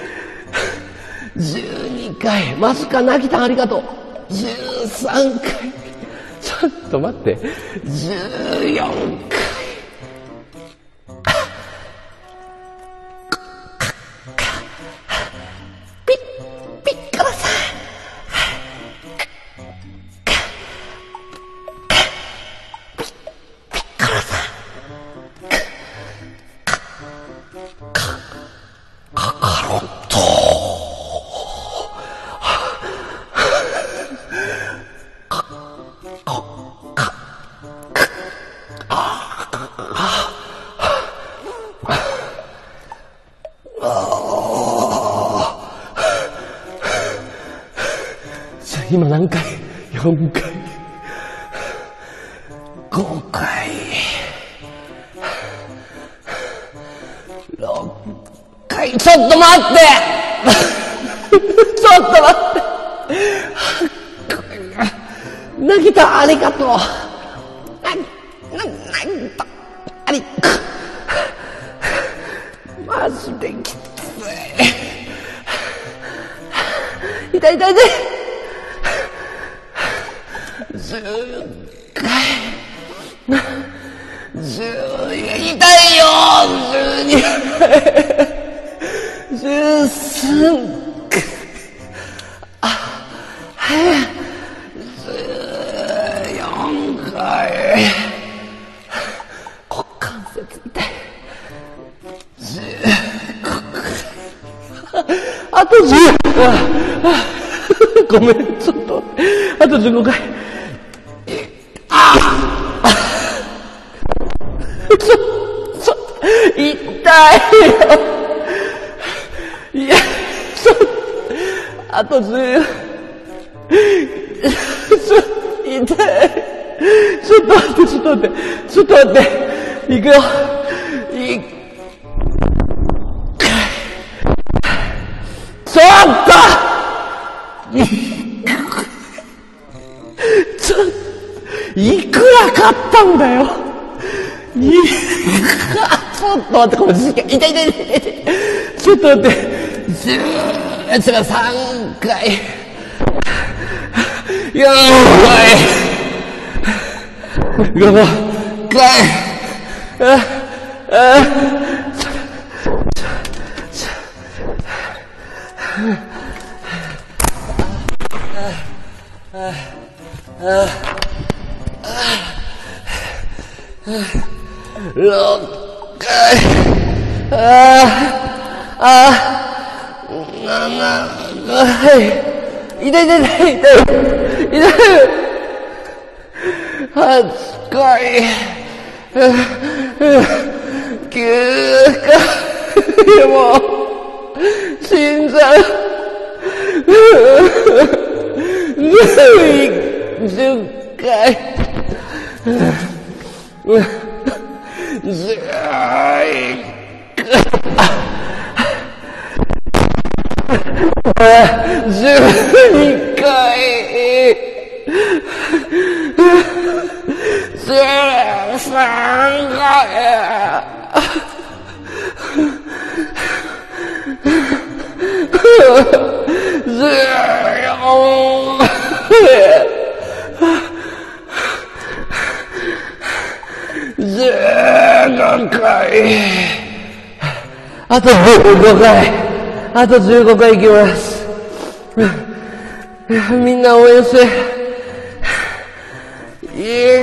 じゅうにかい。マジか、なぎたんありがとう。じゅうさんかい。ちょっと待って。じゅうよんかい。ピッ、ピッコロさん。ピッ、ピッコロさん。カカロット。今何回？よんかい。ごかい。ろっかい。ちょっと待ってちょっと待ってなぎた、ありがとう。な、な、なぎた、あり、マジできつい。痛い痛い痛い。じゅうかい。じゅう、痛いよ。じゅうにかい。じゅうさんかい。あ、はや。じゅうよんかい。股関節痛い。じゅうごかい。あとじゅう。ごめん、ちょっと。あとじゅうごかい。ああちょ、ちょ、痛いよ。いや、ちょ、あとじゅう、じゅと待って、ちょっと待って、行くよ。い、ちょっとちょ、いくら買ったんだよ。いちょっと待って、これ時間、痛い痛い痛い痛い。ちょっと待って、じゅう、違う、さんかい。よーい。ごかい。あ、あ、ちょ、ちょ、ちょ、あ、あ、あ、あ、ろっかい、ああ、ああ、ななかい、痛い痛い痛い痛い、痛い、はちかい、きゅうかい、もう、死んじゃう、じゅっかい、じゅういっかい、じゅうにかい、じゅうさんかい、じゅうよんかい、じゅうごかい。あとじゅうごかい。あとじゅうごかい行きます。みんな応援して。い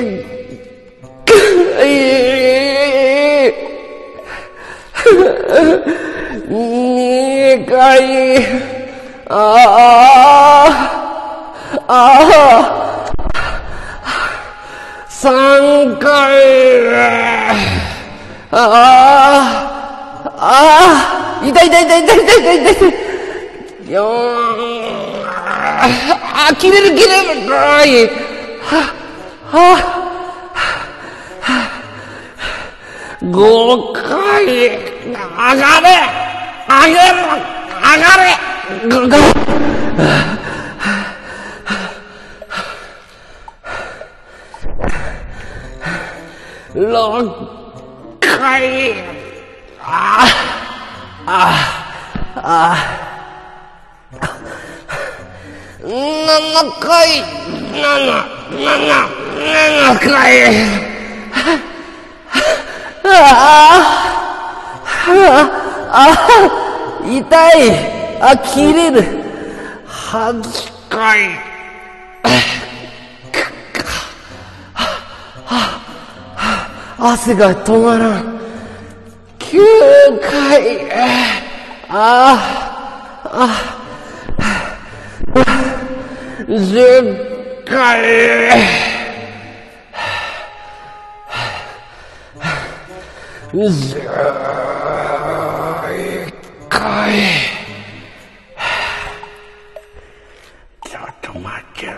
い、いい、にかい。ああ、ああ。三回、ああ、ああ、痛い痛い痛い痛い痛い痛い痛い、四、あ、切れる切れる、はい、は、は、五回、上がれ、上げろ、上がれ、ご、ご、六回、ああ、ああ、七回、七、七、七回、ああ、ああ、痛い、あ、切れる、八回、汗が止まらん。きゅうかい。ああ、あ、じゅっかい。じゅういっかい。ちょっと待ってろ。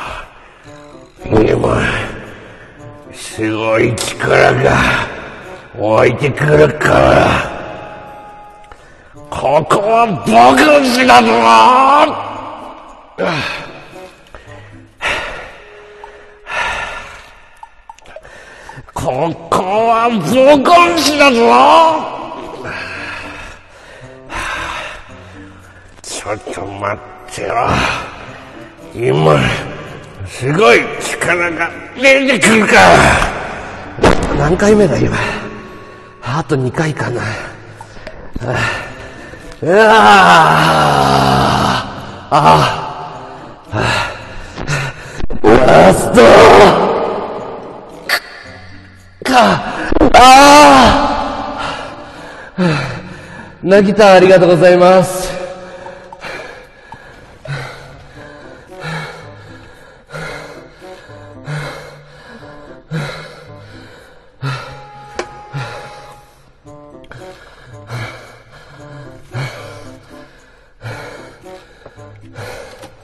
今、すごい力が湧いてくるから、ここは僕の家だぞ。ここは僕の家だぞ。ちょっと待ってよ。今、すごい力が出てくるから。何回目だ今。あとにかいかな。うわああラストかああなぎたありがとうございます。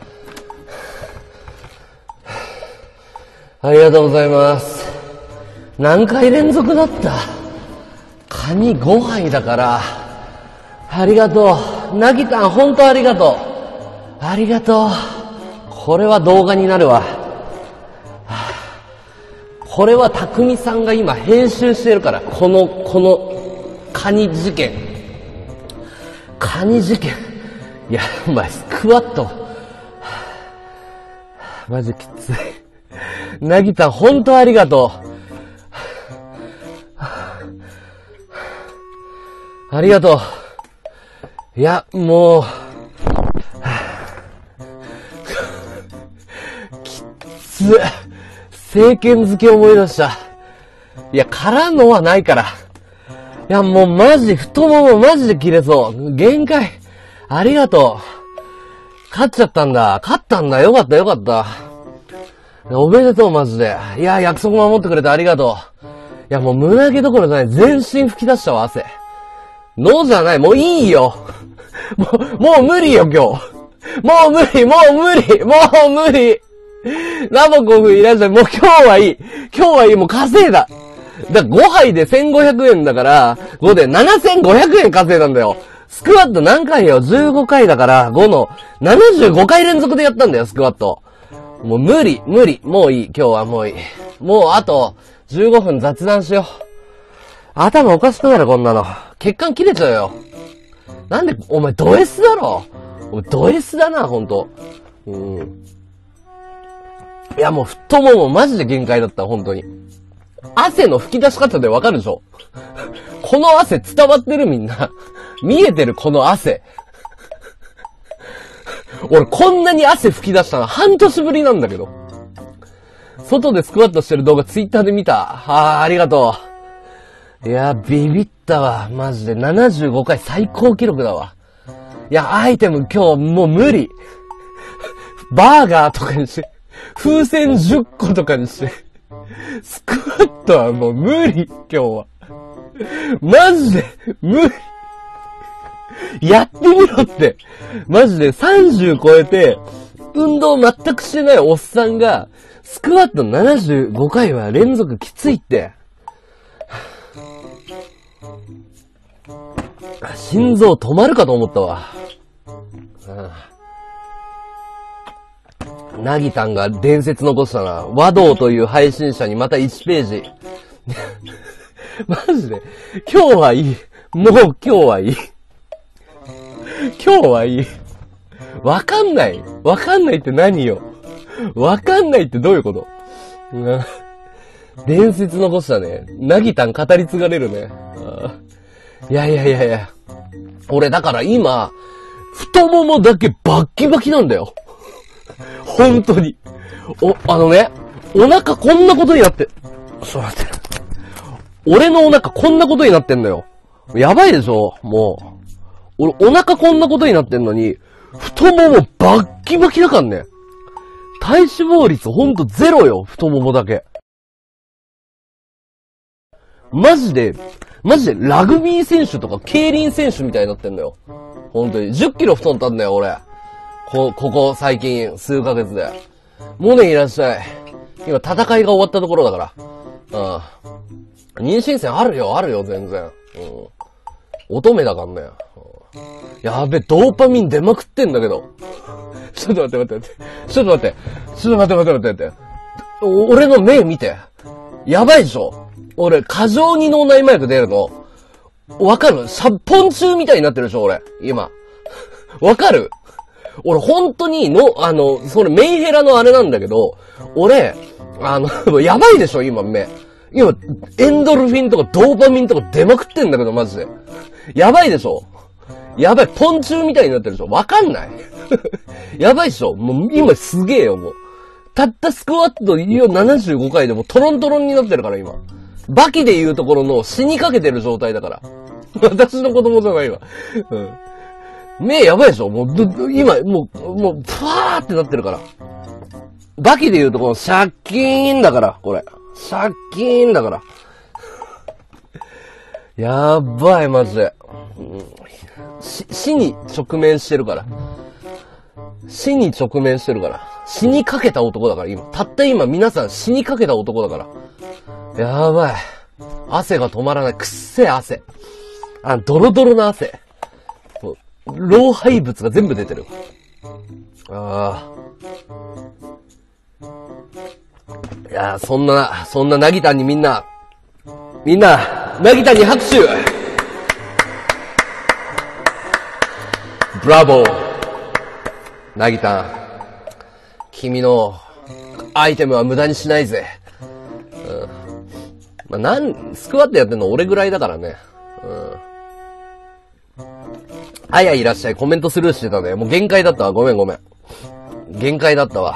ありがとうございます。 何回連続だった。カニごはいだから、ありがとう。なぎたん、ほんとありがとう。ありがとう。これは動画になるわ。これはたくみさんが今編集してるから、この、この、カニ事件。カニ事件。いや、お前、スクワット。マジきつい。なぎたん、ほんとありがとう。ありがとう。いや、もう、きつ。政権付け思い出した。いや、からのはないから。いや、もうマジ、太ももマジで切れそう。限界。ありがとう。勝っちゃったんだ。勝ったんだ。よかったよかった。おめでとうマジで。いや、約束守ってくれてありがとう。いや、もう胸毛どころじゃない。全身吹き出したわ、汗。脳じゃない。もういいよ。もう、もう無理よ、今日。もう無理、もう無理、もう無理。ナボコフいらっしゃい。もう今日はいい。今日はいい。もう稼いだ。だからごはいでせんごひゃくえんだから、ごでななせんごひゃくえん稼いだんだよ。スクワット何回よ ?じゅうごかいだから、ごのななじゅうごかい連続でやったんだよ、スクワット。もう無理、無理。もういい。今日はもういい。もうあとじゅうごふん雑談しよう。頭おかしくなる、こんなの。血管切れちゃうよ。なんで、お前ド S だろ。お前ド S だな、ほんと。うん。いや、もう太ももマジで限界だった、ほんとに。汗の吹き出し方でわかるでしょ。この汗伝わってるみんな。見えてるこの汗。俺こんなに汗吹き出したの半年ぶりなんだけど。外でスクワットしてる動画ツイッターで見た。あー、ありがとう。いや、ビビったわ。マジでななじゅうごかい最高記録だわ。いや、アイテム今日もう無理。バーガーとかにして、風船じゅっことかにして、スクワットはもう無理、今日は。マジで、無理。やってみろって。マジでさんじゅう超えて、運動全くしてないおっさんが、スクワットななじゅうごかいは連続きついって。心臓止まるかと思ったわ。なぎたんが伝説残したな。和道という配信者にまたいちページ。マジで。今日はいい。もう今日はいい。今日はいい。わかんない。わかんないって何よ。わかんないってどういうこと？伝説残したね。なぎたん語り継がれるね。いやいやいやいや。俺だから今、太ももだけバッキバキなんだよ。本当に。お、あのね、お腹こんなことになって、ちょっと待って。俺のお腹こんなことになってんだよ。やばいでしょもう。俺お腹こんなことになってんのに、太ももバッキバキだからね。体脂肪率ほんとゼロよ、太ももだけ。マジで、マジでラグビー選手とか競輪選手みたいになってんだよ。ほんとに。じゅっキロ太ったんだよ、俺。こ、ここ最近、数ヶ月で。モネいらっしゃい。今戦いが終わったところだから。うん。妊娠線あるよ、あるよ、全然。うん。乙女だからね。うん、やべ、ドーパミン出まくってんだけど。ちょっと待って待って待って。ちょっと待って。ちょっと待って待って待って待って。俺の目見て。やばいでしょ。俺、過剰に脳内麻薬出るの。わかる？殺本中みたいになってるでしょ、俺。今。わかる？俺、本当にの、あの、それメンヘラのあれなんだけど、俺、あの、やばいでしょ、今目。今、エンドルフィンとかドーパミンとか出まくってんだけど、マジで。やばいでしょ。やばい、ポンチューみたいになってるでしょ。わかんないやばいでしょ。もう、今すげえよ、もう。たったスクワットななじゅうごかいでもトロントロンになってるから、今。バキで言うところの死にかけてる状態だから。私の子供じゃないわ。うん。目やばいでしょもう、今、もう、もう、ふわーってなってるから。バキで言うとこのシャッキーンだから、これ。シャッキーンだから。やばい、マジで。うん、し死に直面してるから。死に直面してるから。死にかけた男だから、今。たった今、皆さん死にかけた男だから。 やばい。汗が止まらない。くっせえ汗。あ、ドロドロな汗。老廃物が全部出てる。ああ。いやー、そんな、そんななぎたんにみんな、みんな、なぎたんに拍手。ブラボー。なぎたん。君のアイテムは無駄にしないぜ。うん。まあ、なん、スクワットやってんの俺ぐらいだからね。うん。あやいらっしゃい。コメントスルーしてたね。もう限界だったわ。ごめんごめん。限界だったわ。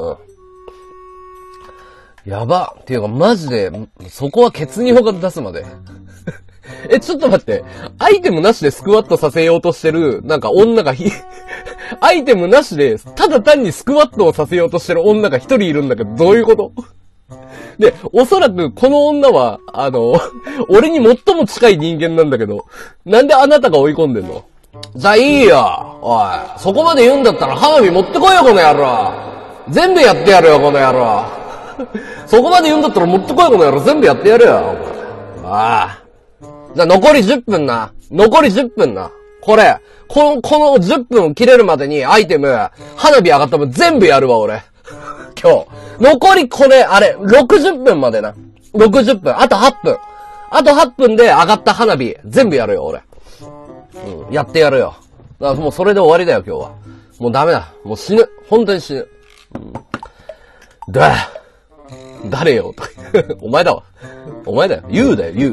うん。やば。っていうかマジで、そこはケツにほが出すまで。え、ちょっと待って。アイテムなしでスクワットさせようとしてる、なんか女がひ、アイテムなしで、ただ単にスクワットをさせようとしてる女が一人いるんだけど、どういうことで、おそらくこの女は、あの、俺に最も近い人間なんだけど、なんであなたが追い込んでんの？じゃあいいよ。おい、そこまで言うんだったら花火持ってこいよ、この野郎。全部やってやるよ、この野郎。そこまで言うんだったら持ってこいよ、この野郎。全部やってやるよ。ああ。じゃあ残りじゅっぷんな。残りじゅっぷんな。これ、この、このじゅっぷんを切れるまでにアイテム、花火上がった分全部やるわ、俺。今日。残りこれ、あれ、ろくじゅっぷんまでな。ろくじゅっぷん。あとはっぷん。あとはっぷんで上がった花火、全部やるよ、俺。うん、やってやるよ。だからもうそれで終わりだよ、今日は。もうダメだ。もう死ぬ。本当に死ぬ。うん、だ、誰よお前だわ。お前だよ。言うだよ、言う。うん、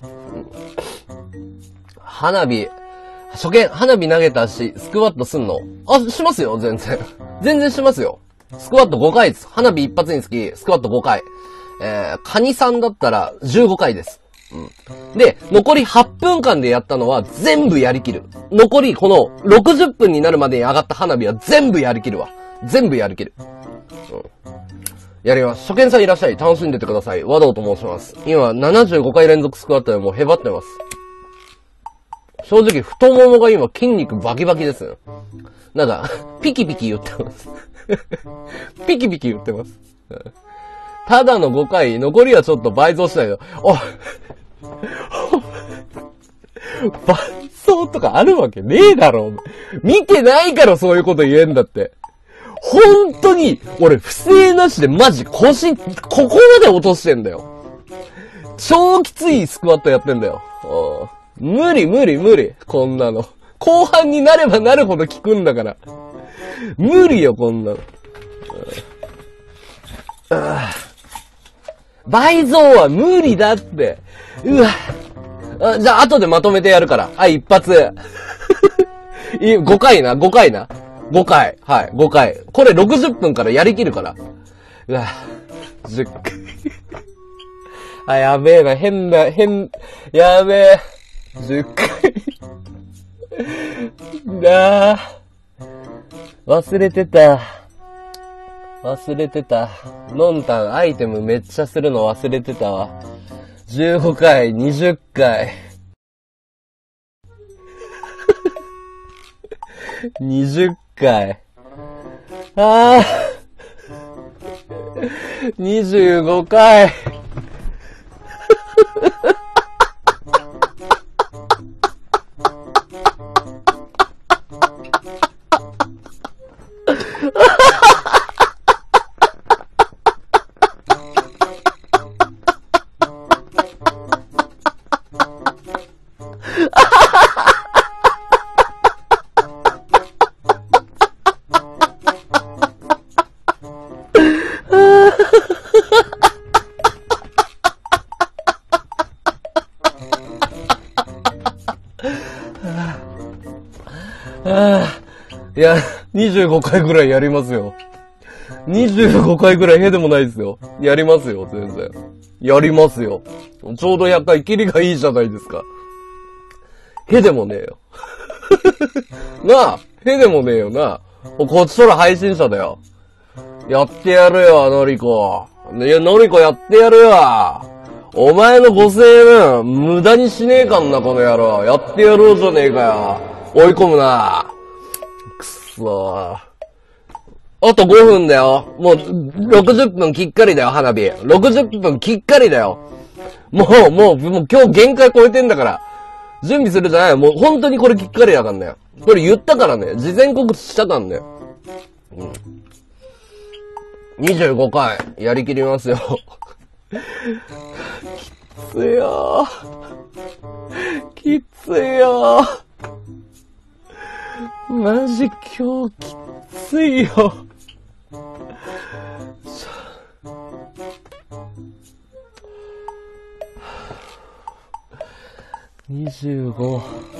花火、初見、花火投げたし、スクワットすんの？あ、しますよ、全然。全然しますよ。スクワットごかいです。花火一発につき、スクワットごかい。えー、カニさんだったらじゅうごかいです。うん。で、残りはっぷんかんでやったのは全部やりきる。残りこのろくじゅっぷんになるまでに上がった花火は全部やりきるわ。全部やりきる。うん。やります。初見さんいらっしゃい。楽しんでてください。和道と申します。今ななじゅうごかい連続スクワットでもうへばってます。正直太ももが今筋肉バキバキですよ。なんか、ピキピキ言ってます。ピキピキ言ってます。ただのごかい、残りはちょっと倍増しないよ。お倍増とかあるわけねえだろ。見てないからそういうこと言えんだって。本当に、俺不正なしでマジ腰、ここまで落としてんだよ。超きついスクワットやってんだよ。無理無理無理。こんなの。後半になればなるほど効くんだから。無理よ、こんなの。倍増は無理だって。うわ。あ、じゃあ後でまとめてやるから。はい、一発。ごかいな、ごかいな。ごかい。はい、ごかい。これろくじゅっぷんからやりきるから。うわ。じゅっかい。あ、やべえな、変な、変、やべえ。じゅっかい。だー。忘れてた。忘れてた。ノンタンアイテムめっちゃするの忘れてたわ。じゅうごかい、にじゅっかい。にじゅっかい。あー。にじゅうごかい。いや、にじゅうごかいぐらいやりますよ。にじゅうごかいぐらいへでもないですよ。やりますよ、全然。やりますよ。ちょうどひゃっかい、キリがいいじゃないですか。へでもねえよ。なあ、へでもねえよな。こっちとら配信者だよ。やってやるよ、のりこ。いや、のりこやってやるよ。お前のごせんえん、無駄にしねえかんな、この野郎。やってやろうじゃねえかよ。追い込むな。くっそー。 あとごふんだよ。もう、ろくじゅっぷんきっかりだよ、花火。ろくじゅっぷんきっかりだよ。もう、もう、もう今日限界超えてんだから。準備するじゃない。もう本当にこれきっかりだからね。これ言ったからね。事前告知したからね。うん。にじゅうごかい、やりきりますよ。きついよー。きついよー。マジ今日きついよ。にじゅうご。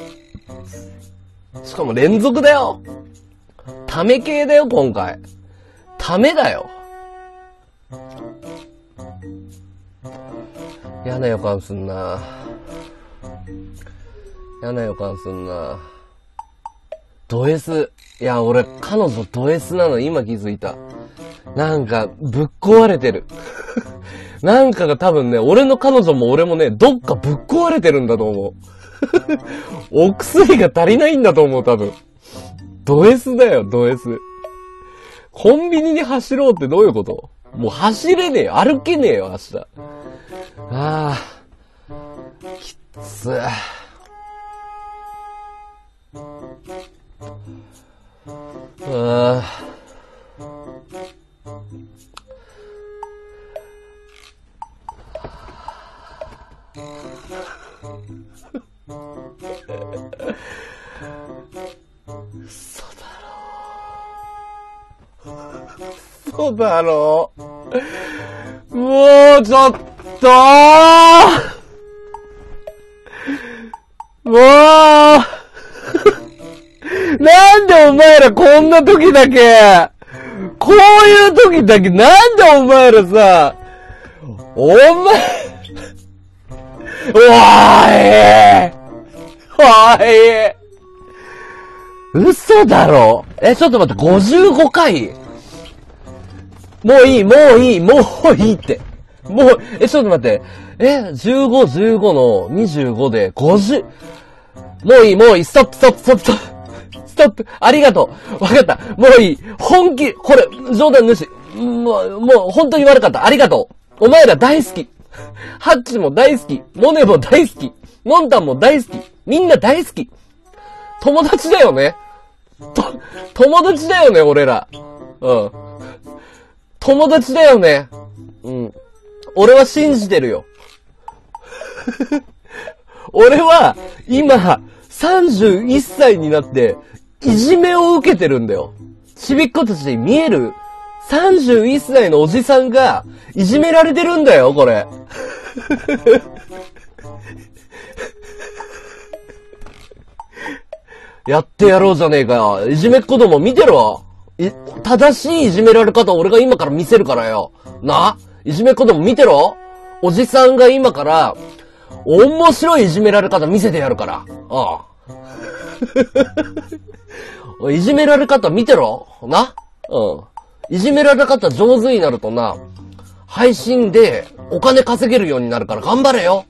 しかも連続だよ。ため系だよ、今回。ためだよ。嫌な予感すんな。嫌な予感すんな。ド S。いや、俺、彼女ド S なの今気づいた。なんか、ぶっ壊れてる。なんかが多分ね、俺の彼女も俺もね、どっかぶっ壊れてるんだと思う。お薬が足りないんだと思う、多分。ド S だよ、ド S。コンビニに走ろうってどういうこと？もう走れねえよ、歩けねえよ、明日。ああ、きつい。ああ。嘘だろ。嘘だろ。もうちょっともうなんでお前らこんな時だけ、こういう時だけなんでお前らさ、お前、おーいおい嘘だろ。え、ちょっと待って、ごじゅうごかい。もういい、もういい、もういいって。もう、え、ちょっと待って。え、じゅうご、じゅうごのにじゅうごでごじゅう。もういい、もういい、ストップ、ストップ、ストップ、ストップ。ストップ。ありがとう。わかった。もういい。本気。これ、冗談無視。もう、もう、本当に悪かった。ありがとう。お前ら大好き。ハッチも大好き。モネも大好き。ノンタンも大好き。みんな大好き。友達だよね。と、友達だよね、俺ら。うん。友達だよね。うん。俺は信じてるよ。俺は、今、さんじゅういっさいになって、いじめを受けてるんだよ。ちびっ子たちに見える、さんじゅういっさいのおじさんが、いじめられてるんだよ、これ。やってやろうじゃねえかよ。いじめっ子ども見てろ。い、正しいいじめられ方を俺が今から見せるからよ。な？いじめっ子ども見てろ。おじさんが今から、面白いいじめられ方見せてやるから。ああ。いじめられ方見てろ。な？うん。いじめられ方上手になるとな、配信でお金稼げるようになるから頑張れよ。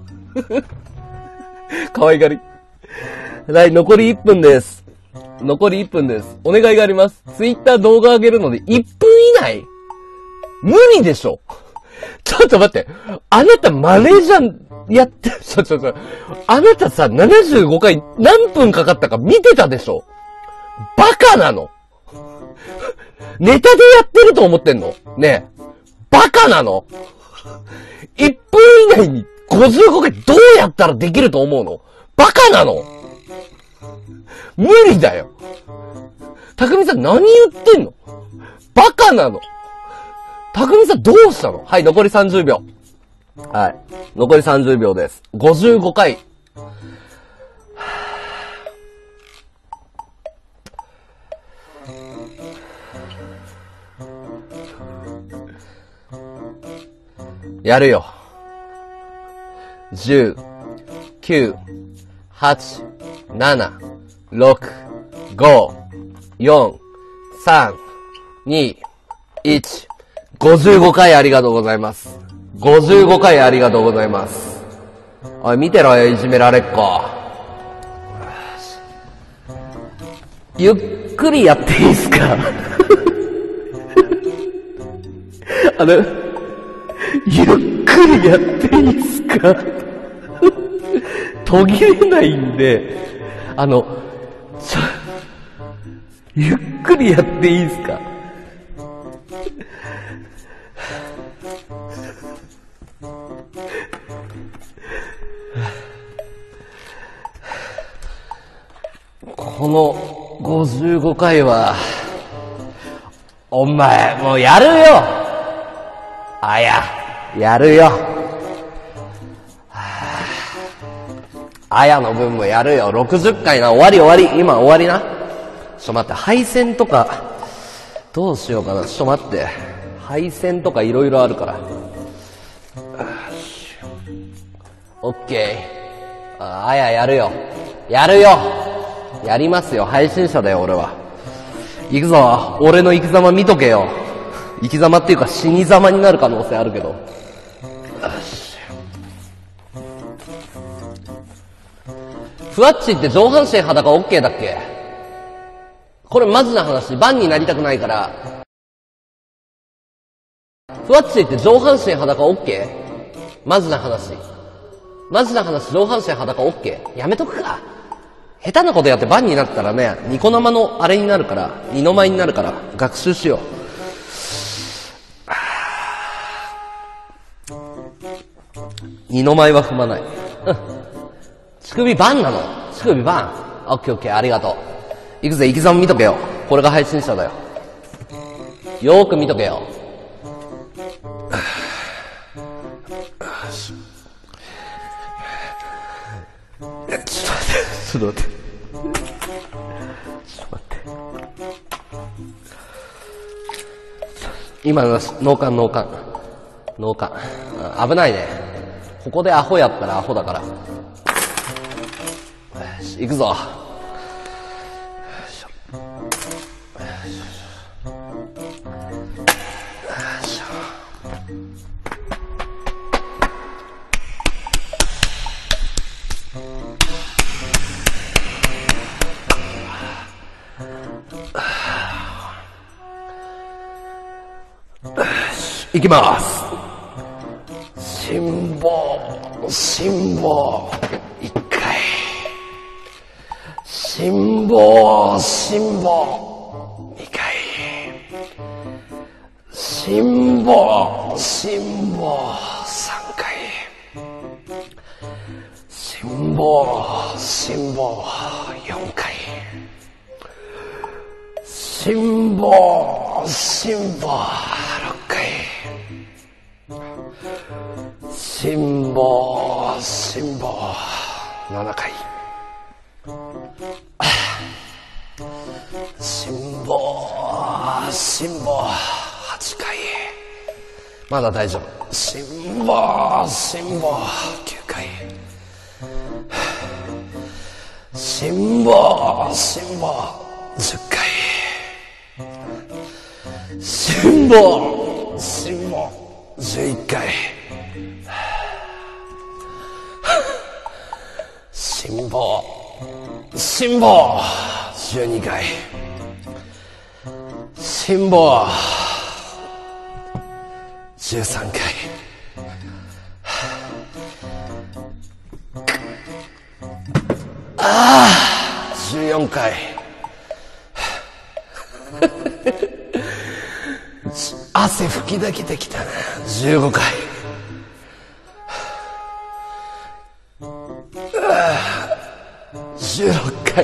可愛がり。はい、残りいっぷんです。残りいっぷんです。お願いがあります。ツイッター動画上げるのでいっぷん以内？無理でしょ。ちょっと待って。あなたマネージャーやって、ちょちょちょ。あなたさ、ななじゅうごかい何分かかったか見てたでしょ。バカなの。ネタでやってると思ってんのねえ。バカなの。いっぷん以内にごじゅうごかいどうやったらできると思うの？バカなの。無理だよ。たくみさん何言ってんの？バカなの。たくみさんどうしたの？はい、残りさんじゅうびょう。はい。残りさんじゅうびょうです。ごじゅうごかい。やるよ。じゅう、きゅう、はち、なな、ろく、ご、よん、さん、に、いち。ごじゅうごかいありがとうございます。ごじゅうごかいありがとうございます。おい、見てろよ、いじめられっ子。ゆっくりやっていいっすか？ あの、ゆっくりやっていいですか？途切れないんで、あの、ちょ、ゆっくりやっていいですか？このごじゅうごかいは、お前、もうやるよ！あや、やるよ。あやの分もやるよ。ろくじゅっかいな。終わり終わり。今終わりな。ちょっと待って、配線とか、どうしようかな。ちょっと待って。配線とかいろいろあるから。オッケー。あ、あややるよ。やるよ。やりますよ。配信者だよ、俺は。行くぞ。俺の生き様見とけよ。生き様っていうか死に様になる可能性あるけど。ふわっちって上半身裸 OK だっけ？これマジな話。バンになりたくないから。ふわっちって上半身裸 OK？ マジな話。マジな話、上半身裸 OK？ やめとくか。下手なことやってバンになったらね、ニコ生のあれになるから、二の舞になるから、学習しよう。二の舞は踏まない。うん。乳首バンなの？乳首バン。オッケーオッケー、ありがとう。行くぜ、生き様見とけよ。これが配信者だよ。よーく見とけよ。ちょっと待って、ちょっと待って。ちょっと待って。今の脳幹脳幹。脳幹。危ないね。ここでアホやったらアホだから。行くぞ。行きます。辛抱、辛抱、一回。辛抱、辛抱、二回。辛抱、辛抱、三回。辛抱、辛抱、四回。辛抱、辛抱、六回。辛抱、辛抱、七回。辛抱、辛抱、八回。まだ大丈夫。辛抱、辛抱、九回。辛抱、辛抱、十回。辛抱、辛抱、十一回。辛抱、辛抱、十二回。辛抱、十三回。ああ、十四回。汗吹き出てきたな。十五回。十六回。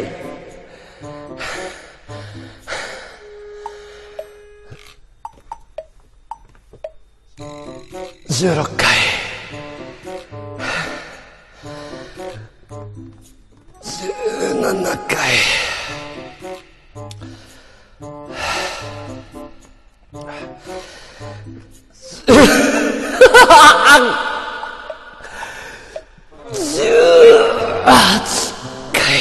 十六回。十七回。十八回。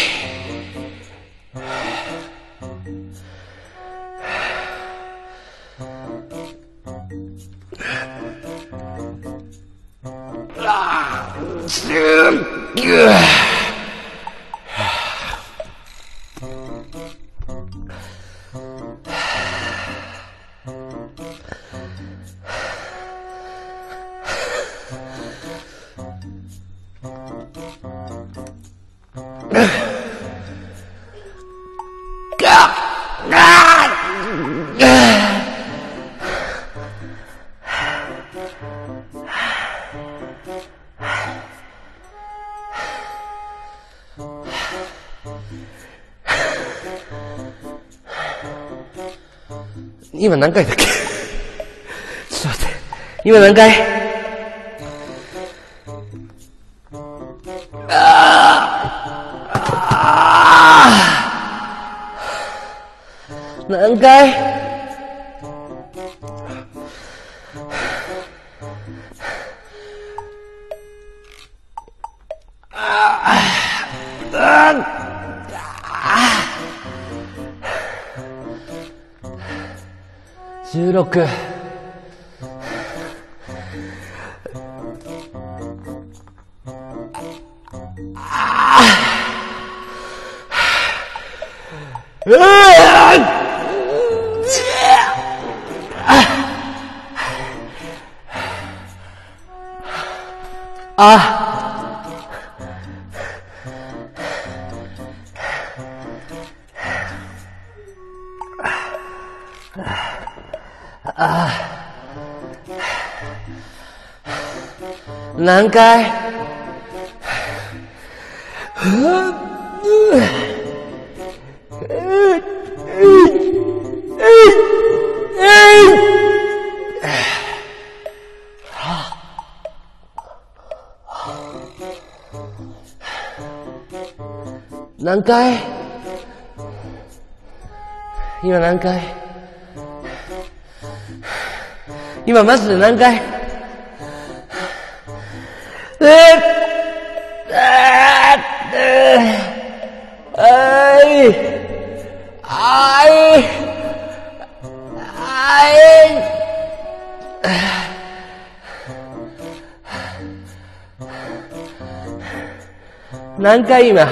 ああ、十九。 今何回だっけちょっと待って。今何回ああ何回じゅうろく。ああ何回何回今何回今マジで何回えー、えー、えー、あいあいあい何回今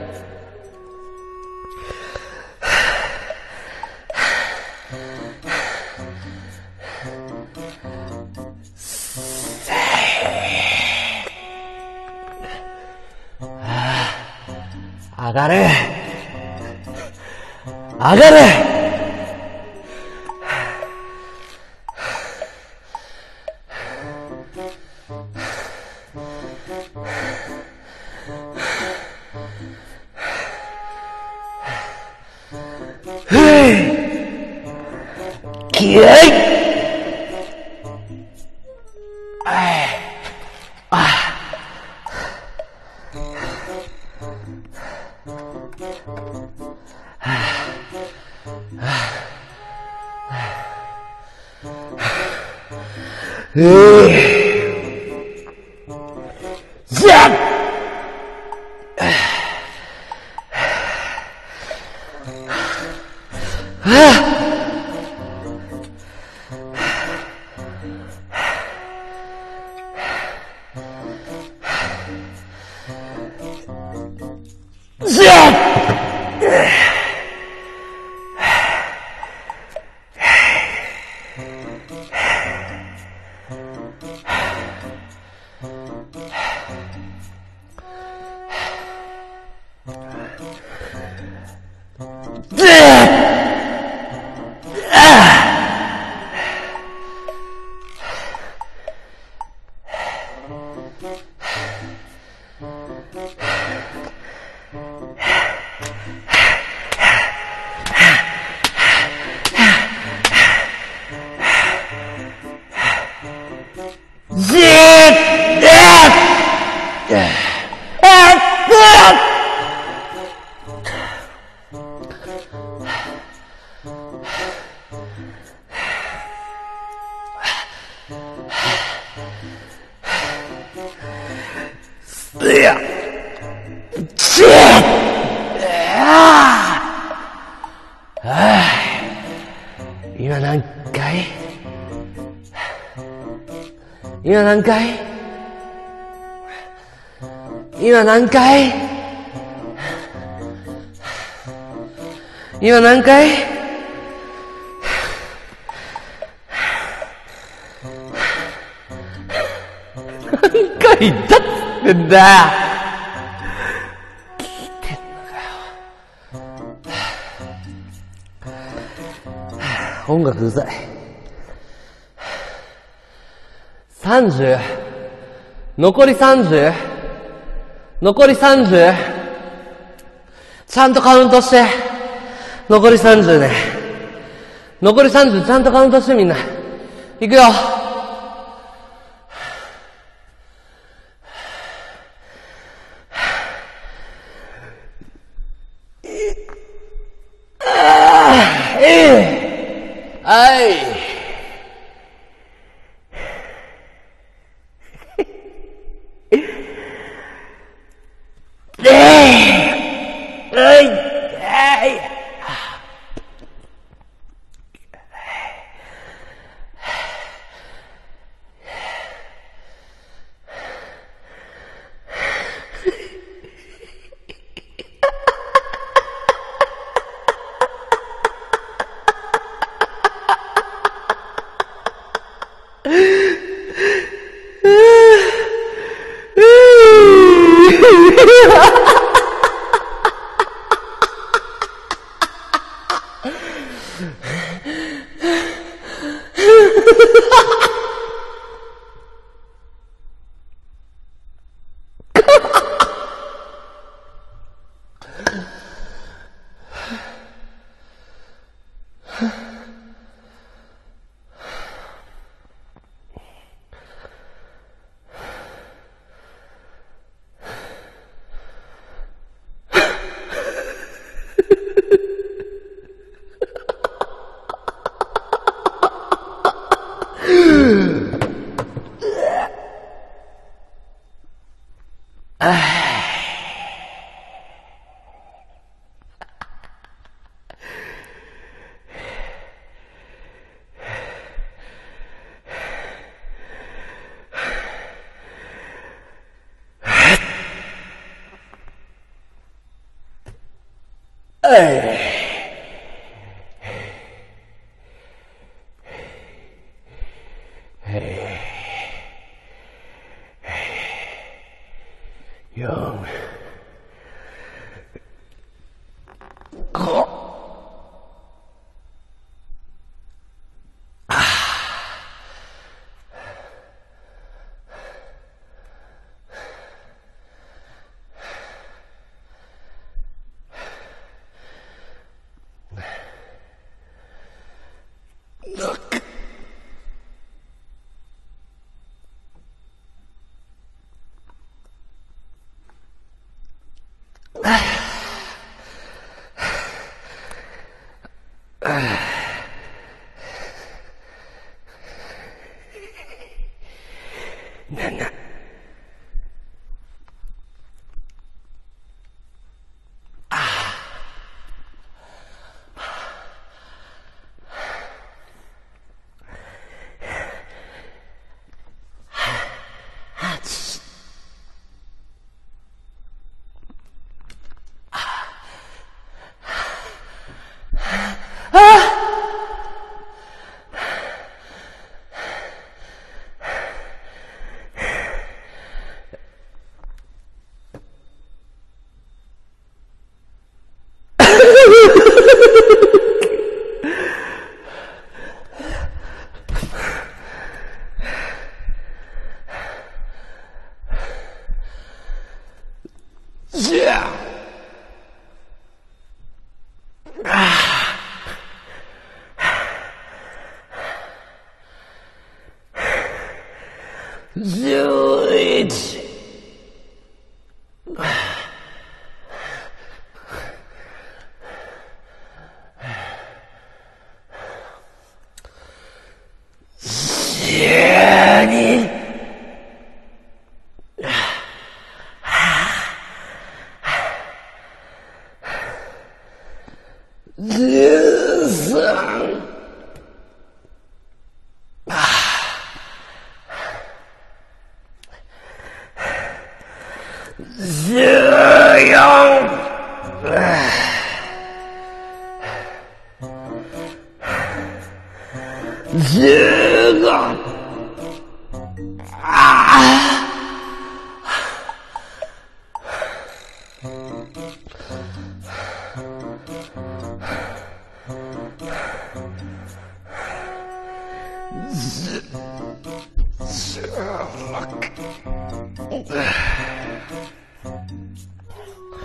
上がれ上がれ気合いええじゃあ今何回今何回今何回今何回何回だってんだ聞いてんのかよ。音楽うざい。さんじゅう残りさんじゅう残りさんじゅうちゃんとカウントして残りさんじゅうね。 残りさんじゅうちゃんとカウントしてみんな。いくよ。はい。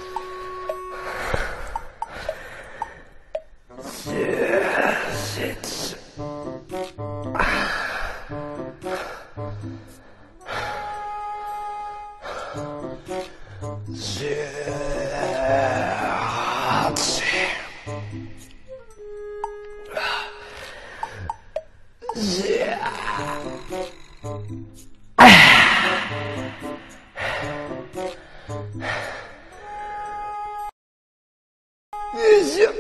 Yes, it. じゅうはち、じゅう、よいしょ。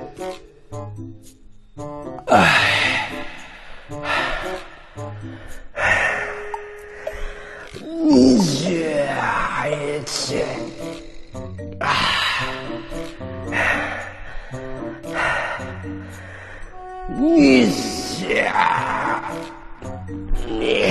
にじゅういち、にじゅうに、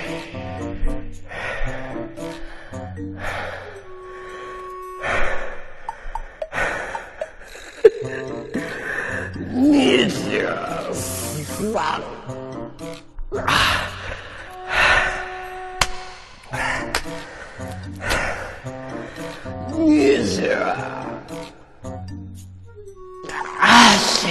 にじゅうさん、にじゅうはち、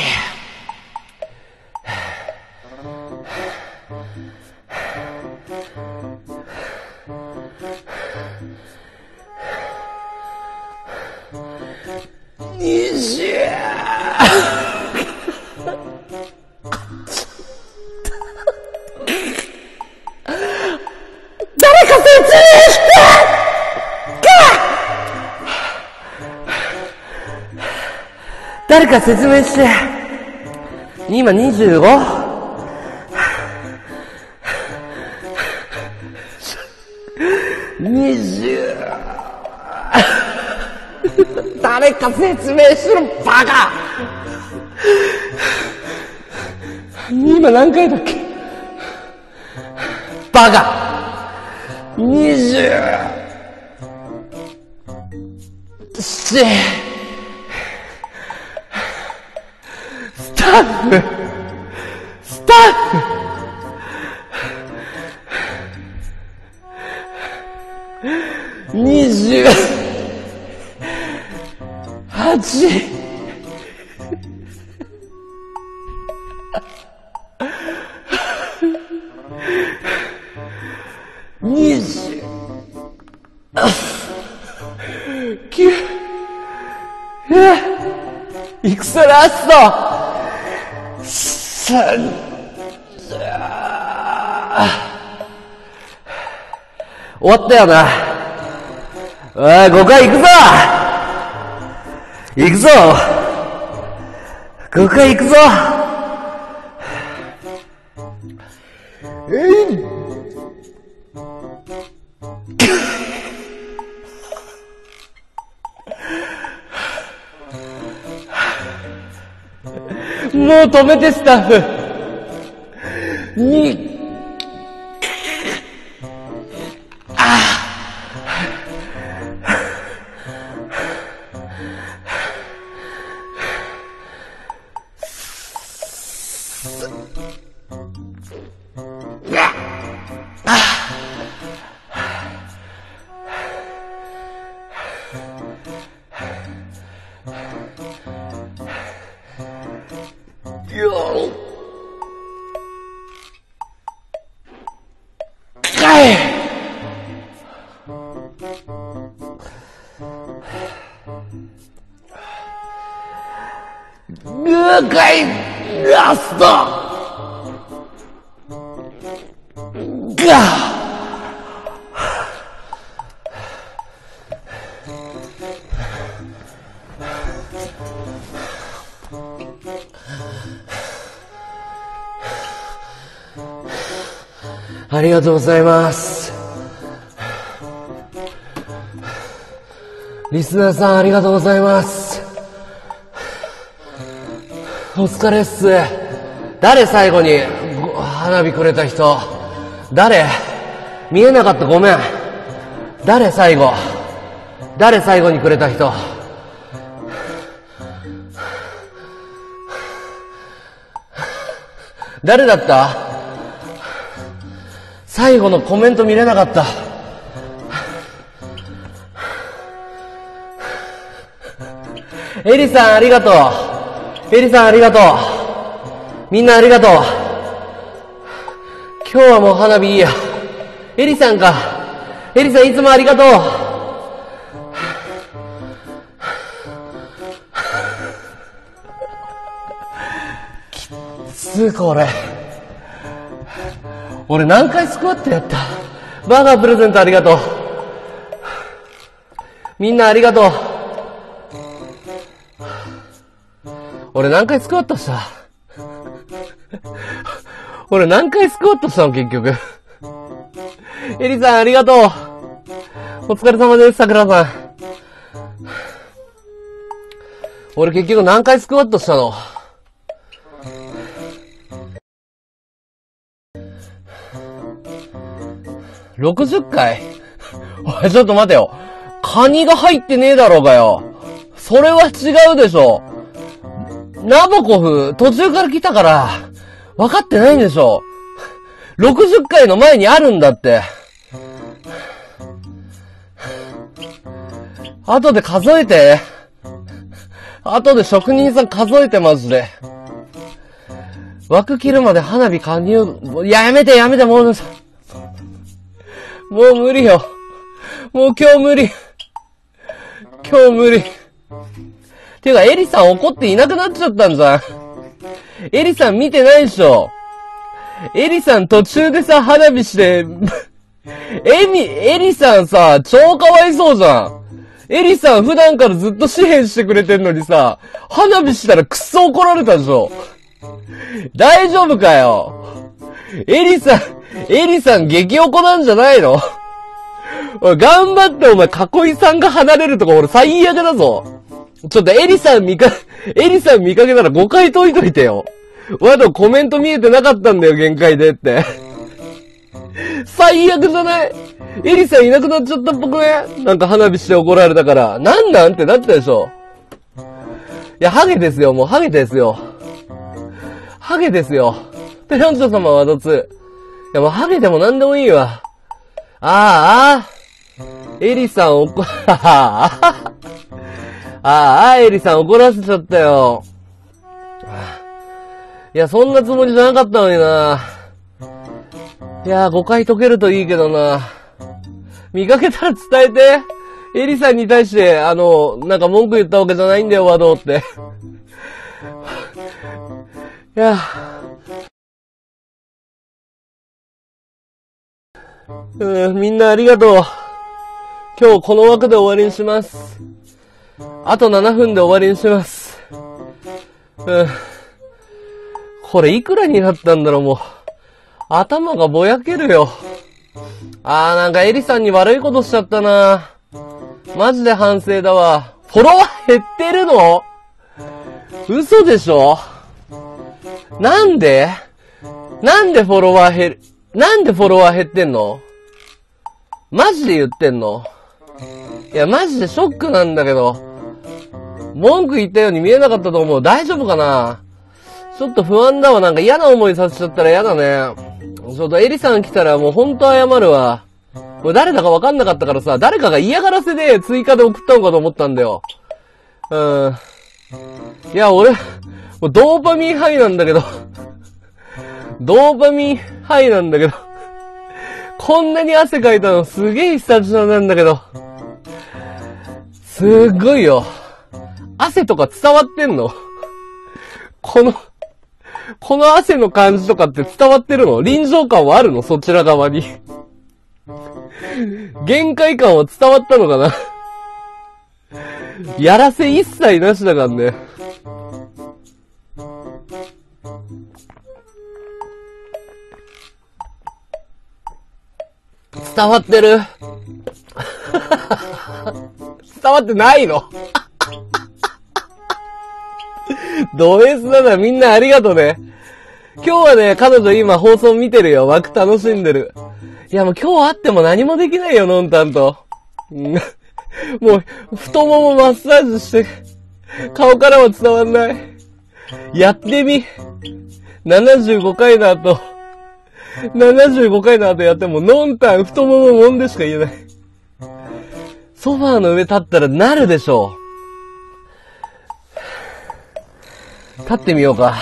にじゅう誰か説明して誰か説明して。今 にじゅうご？ にじゅう 誰か説明しろバカ。今何回だっけバカ。にじゅうなな、スタッフスタッフにじゅうはち、にじゅうきゅう、いくつラストさん、終わったよな。おい、ごかい行くぞ行くぞごかい行くぞえいもう止めてスタッフに了解ラストがありがとうございます。リスナーさんありがとうございます。お疲れっす。誰最後に花火くれた人？誰？見えなかった、ごめん。誰最後？誰最後にくれた人？誰だった？最後のコメント見れなかった。エリさんありがとう。エリさんありがとう。みんなありがとう。今日はもう花火いいや。エリさんか。 エリさんいつもありがとう。きつこれ。俺何回スクワットやった。バーガープレゼントありがとう。みんなありがとう。俺何回スクワットした俺何回スクワットしたの結局。エリさんありがとう。お疲れ様です、桜さん。俺結局何回スクワットしたの？ろくじゅっかい？おい、ちょっと待てよ。カニが入ってねえだろうがよ。それは違うでしょ。ナボコフ、途中から来たから、分かってないんでしょ。ろくじゅっかいの前にあるんだって。後で数えて。後で職人さん数えてマジで。枠切るまで花火加入、やめてやめて、もう、もう無理よ。もう今日無理。今日無理。てか、エリさん怒っていなくなっちゃったんじゃん。エリさん見てないでしょ。エリさん途中でさ、花火して、エミ、エリさんさ、超かわいそうじゃん。エリさん普段からずっと支援してくれてんのにさ、花火したらくっそ怒られたでしょ。大丈夫かよ。エリさん、エリさん激怒なんじゃないの？おい、頑張ってお前、囲いさんが離れるとか俺最悪だぞ。ちょっとエリさん見か、エリさん見かけたらごかい解いといてよ。わざとコメント見えてなかったんだよ、限界でって。最悪じゃない？エリさんいなくなっちゃったっぽくね？なんか花火して怒られたから。なんなんってなったでしょ。いや、ハゲですよ、もうハゲですよ。ハゲですよ。ペロンチョ様はどつ。いや、もうハゲでもなんでもいいわ。ああ、エリさん怒、ははああ、エリさん怒らせちゃったよ。いや、そんなつもりじゃなかったのにな。いや、ごかい解けるといいけどな。見かけたら伝えて。エリさんに対して、あの、なんか文句言ったわけじゃないんだよ、ワドって。いや、うん、みんなありがとう。今日この枠で終わりにします。あとななふんで終わりにします。うん。これいくらになったんだろう、もう。頭がぼやけるよ。あー、なんかエリさんに悪いことしちゃったな。マジで反省だわ。フォロワー減ってるの？嘘でしょ？なんで？なんでフォロワー減る、なんでフォロワー減ってんの？マジで言ってんの？いや、マジでショックなんだけど。文句言ったように見えなかったと思う。大丈夫かな？ちょっと不安だわ。なんか嫌な思いさせちゃったら嫌だね。ちょっとエリさん来たらもうほんと謝るわ。これ誰だかわかんなかったからさ、誰かが嫌がらせで追加で送ったのかと思ったんだよ。うん。いや、俺、もうドーパミンハイなんだけど。ドーパミンハイなんだけど。こんなに汗かいたのすげえ久々なんだけど。すっごいよ。汗とか伝わってんの？この、この汗の感じとかって伝わってるの？臨場感はあるの？そちら側に。限界感は伝わったのかな？やらせ一切なしだからね。伝わってる？伝わってないの？ド S だな、みんなありがとうね。今日はね、彼女今放送見てるよ。枠楽しんでる。いやもう今日会っても何もできないよ、のんたんと。もう、太ももマッサージして、顔からは伝わんない。やってみ。ななじゅうごかいの後、ななじゅうごかいの後やっても、のんたん太もももんでしか言えない。ソファーの上立ったらなるでしょう。立ってみようか。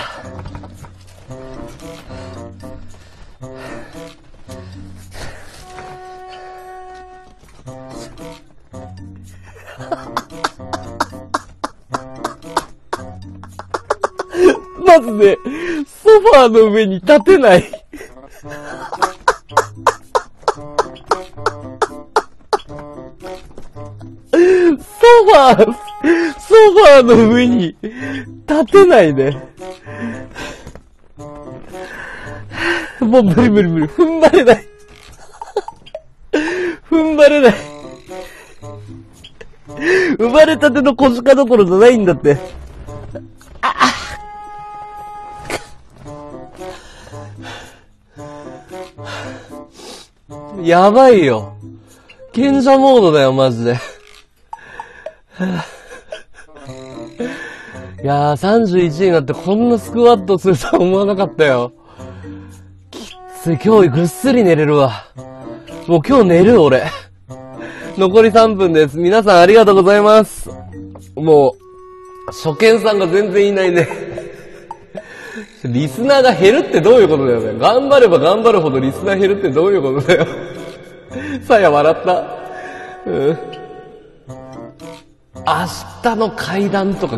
まずね、ソファーの上に立てない。ソファー、ソファーの上に立てないね。もう無理無理無理。踏ん張れない。踏ん張れない。生まれたての小鹿どころじゃないんだって。ああやばいよ。賢者モードだよ、マジで。いやー、さんじゅういちになってこんなスクワットするとは思わなかったよ。きつい、今日ぐっすり寝れるわ。もう今日寝る、俺。残りさんぷんです。皆さんありがとうございます。もう、初見さんが全然いないね。リスナーが減るってどういうことだよね。頑張れば頑張るほどリスナー減るってどういうことだよ。さや笑った。うん。明日の階段とか。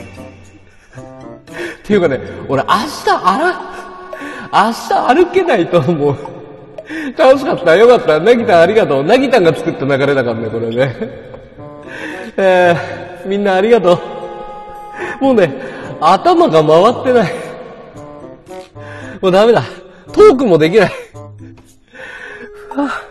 っていうかね、俺明日あら、明日歩けないと思う。楽しかった。よかった。なぎたんありがとう。なぎたんが作った流れだからね、これね。えー、みんなありがとう。もうね、頭が回ってない。もうダメだ。トークもできない。はあ、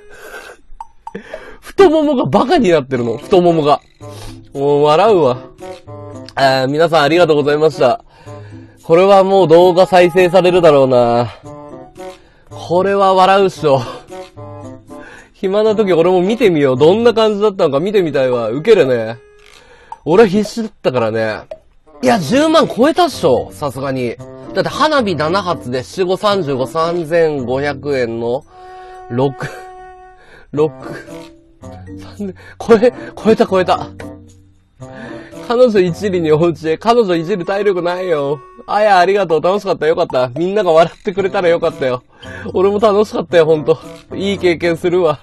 太ももがバカになってるの。太ももが。もう笑うわ。あー、皆さんありがとうございました。これはもう動画再生されるだろうな。これは笑うっしょ。暇な時俺も見てみよう。どんな感じだったのか見てみたいわ。ウケるね。俺は必死だったからね。いや、じゅうまん超えたっしょ。さすがに。だって花火なな発でなな、ご、さんじゅうご、さんぜんごひゃくえんのろく、ろく、さんぜん、超え、超えた超えた。彼女一里におうちへ。彼女いじる体力ないよ。あや、ありがとう。楽しかった。よかった。みんなが笑ってくれたらよかったよ。俺も楽しかったよ、ほんと。いい経験するわ。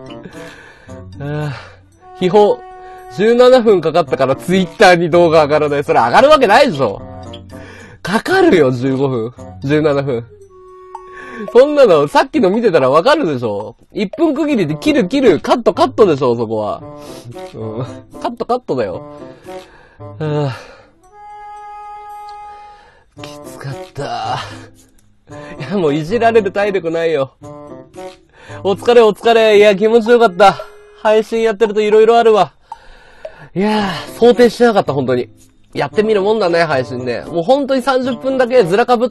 秘宝。じゅうななふんかかったからツイッターに動画上がらない。それ上がるわけないでしょ。かかるよ、じゅうごふん。じゅうななふん。そんなの、さっきの見てたらわかるでしょ。いっぷん区切りで切る切る。カットカットでしょ、そこは。うん。カットカットだよ。はぁ。きつかった。いや、もういじられる体力ないよ。お疲れお疲れ。いや、気持ちよかった。配信やってると色々あるわ。いやー、想定してなかった、本当に。やってみるもんだね、配信ね。もう本当にさんじゅっぷんだけずらかぶって、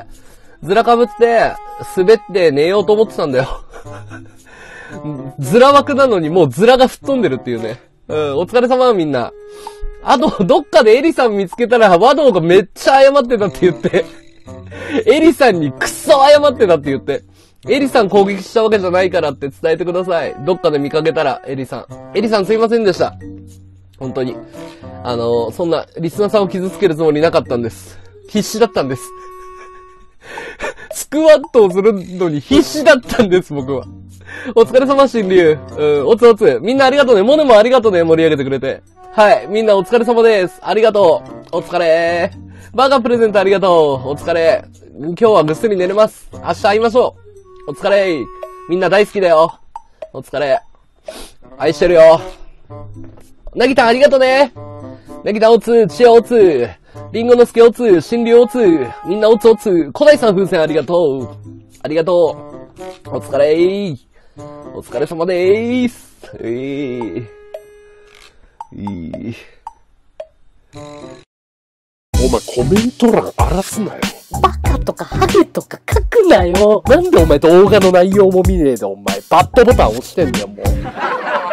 ずらかぶって、滑って寝ようと思ってたんだよ。ずら枠なのにもうずらが吹っ飛んでるっていうね。うん、お疲れ様みんな。あと、どっかでエリさん見つけたら、ワドウがめっちゃ謝ってたって言って。エリさんにクソ謝ってたって言って。エリさん攻撃したわけじゃないからって伝えてください。どっかで見かけたら、エリさん。エリさんすいませんでした。本当に。あの、そんな、リスナーさんを傷つけるつもりなかったんです。必死だったんです。スクワットをするのに必死だったんです、僕は。お疲れ様、新竜。うん、おつおつ。みんなありがとうね。モネもありがとうね。盛り上げてくれて。はい。みんなお疲れ様です。ありがとう。お疲れ。バーガープレゼントありがとう。お疲れ。今日はぐっすり寝れます。明日会いましょう。お疲れ。みんな大好きだよ。お疲れ。愛してるよ。なぎたんありがとうね。なぎたんおつ、ちやおつ、りんごのすけおつ、しんりゅうおつ、みんなおつおつ、古代さん風船ありがとう。ありがとう。お疲れー。お疲れ様でーす。えー。いい。 お前コメント欄荒らすなよ。 バカとかハゲとか書くなよ。 なんでお前動画の内容も見ねえでお前バッドボタン押してんだよもう。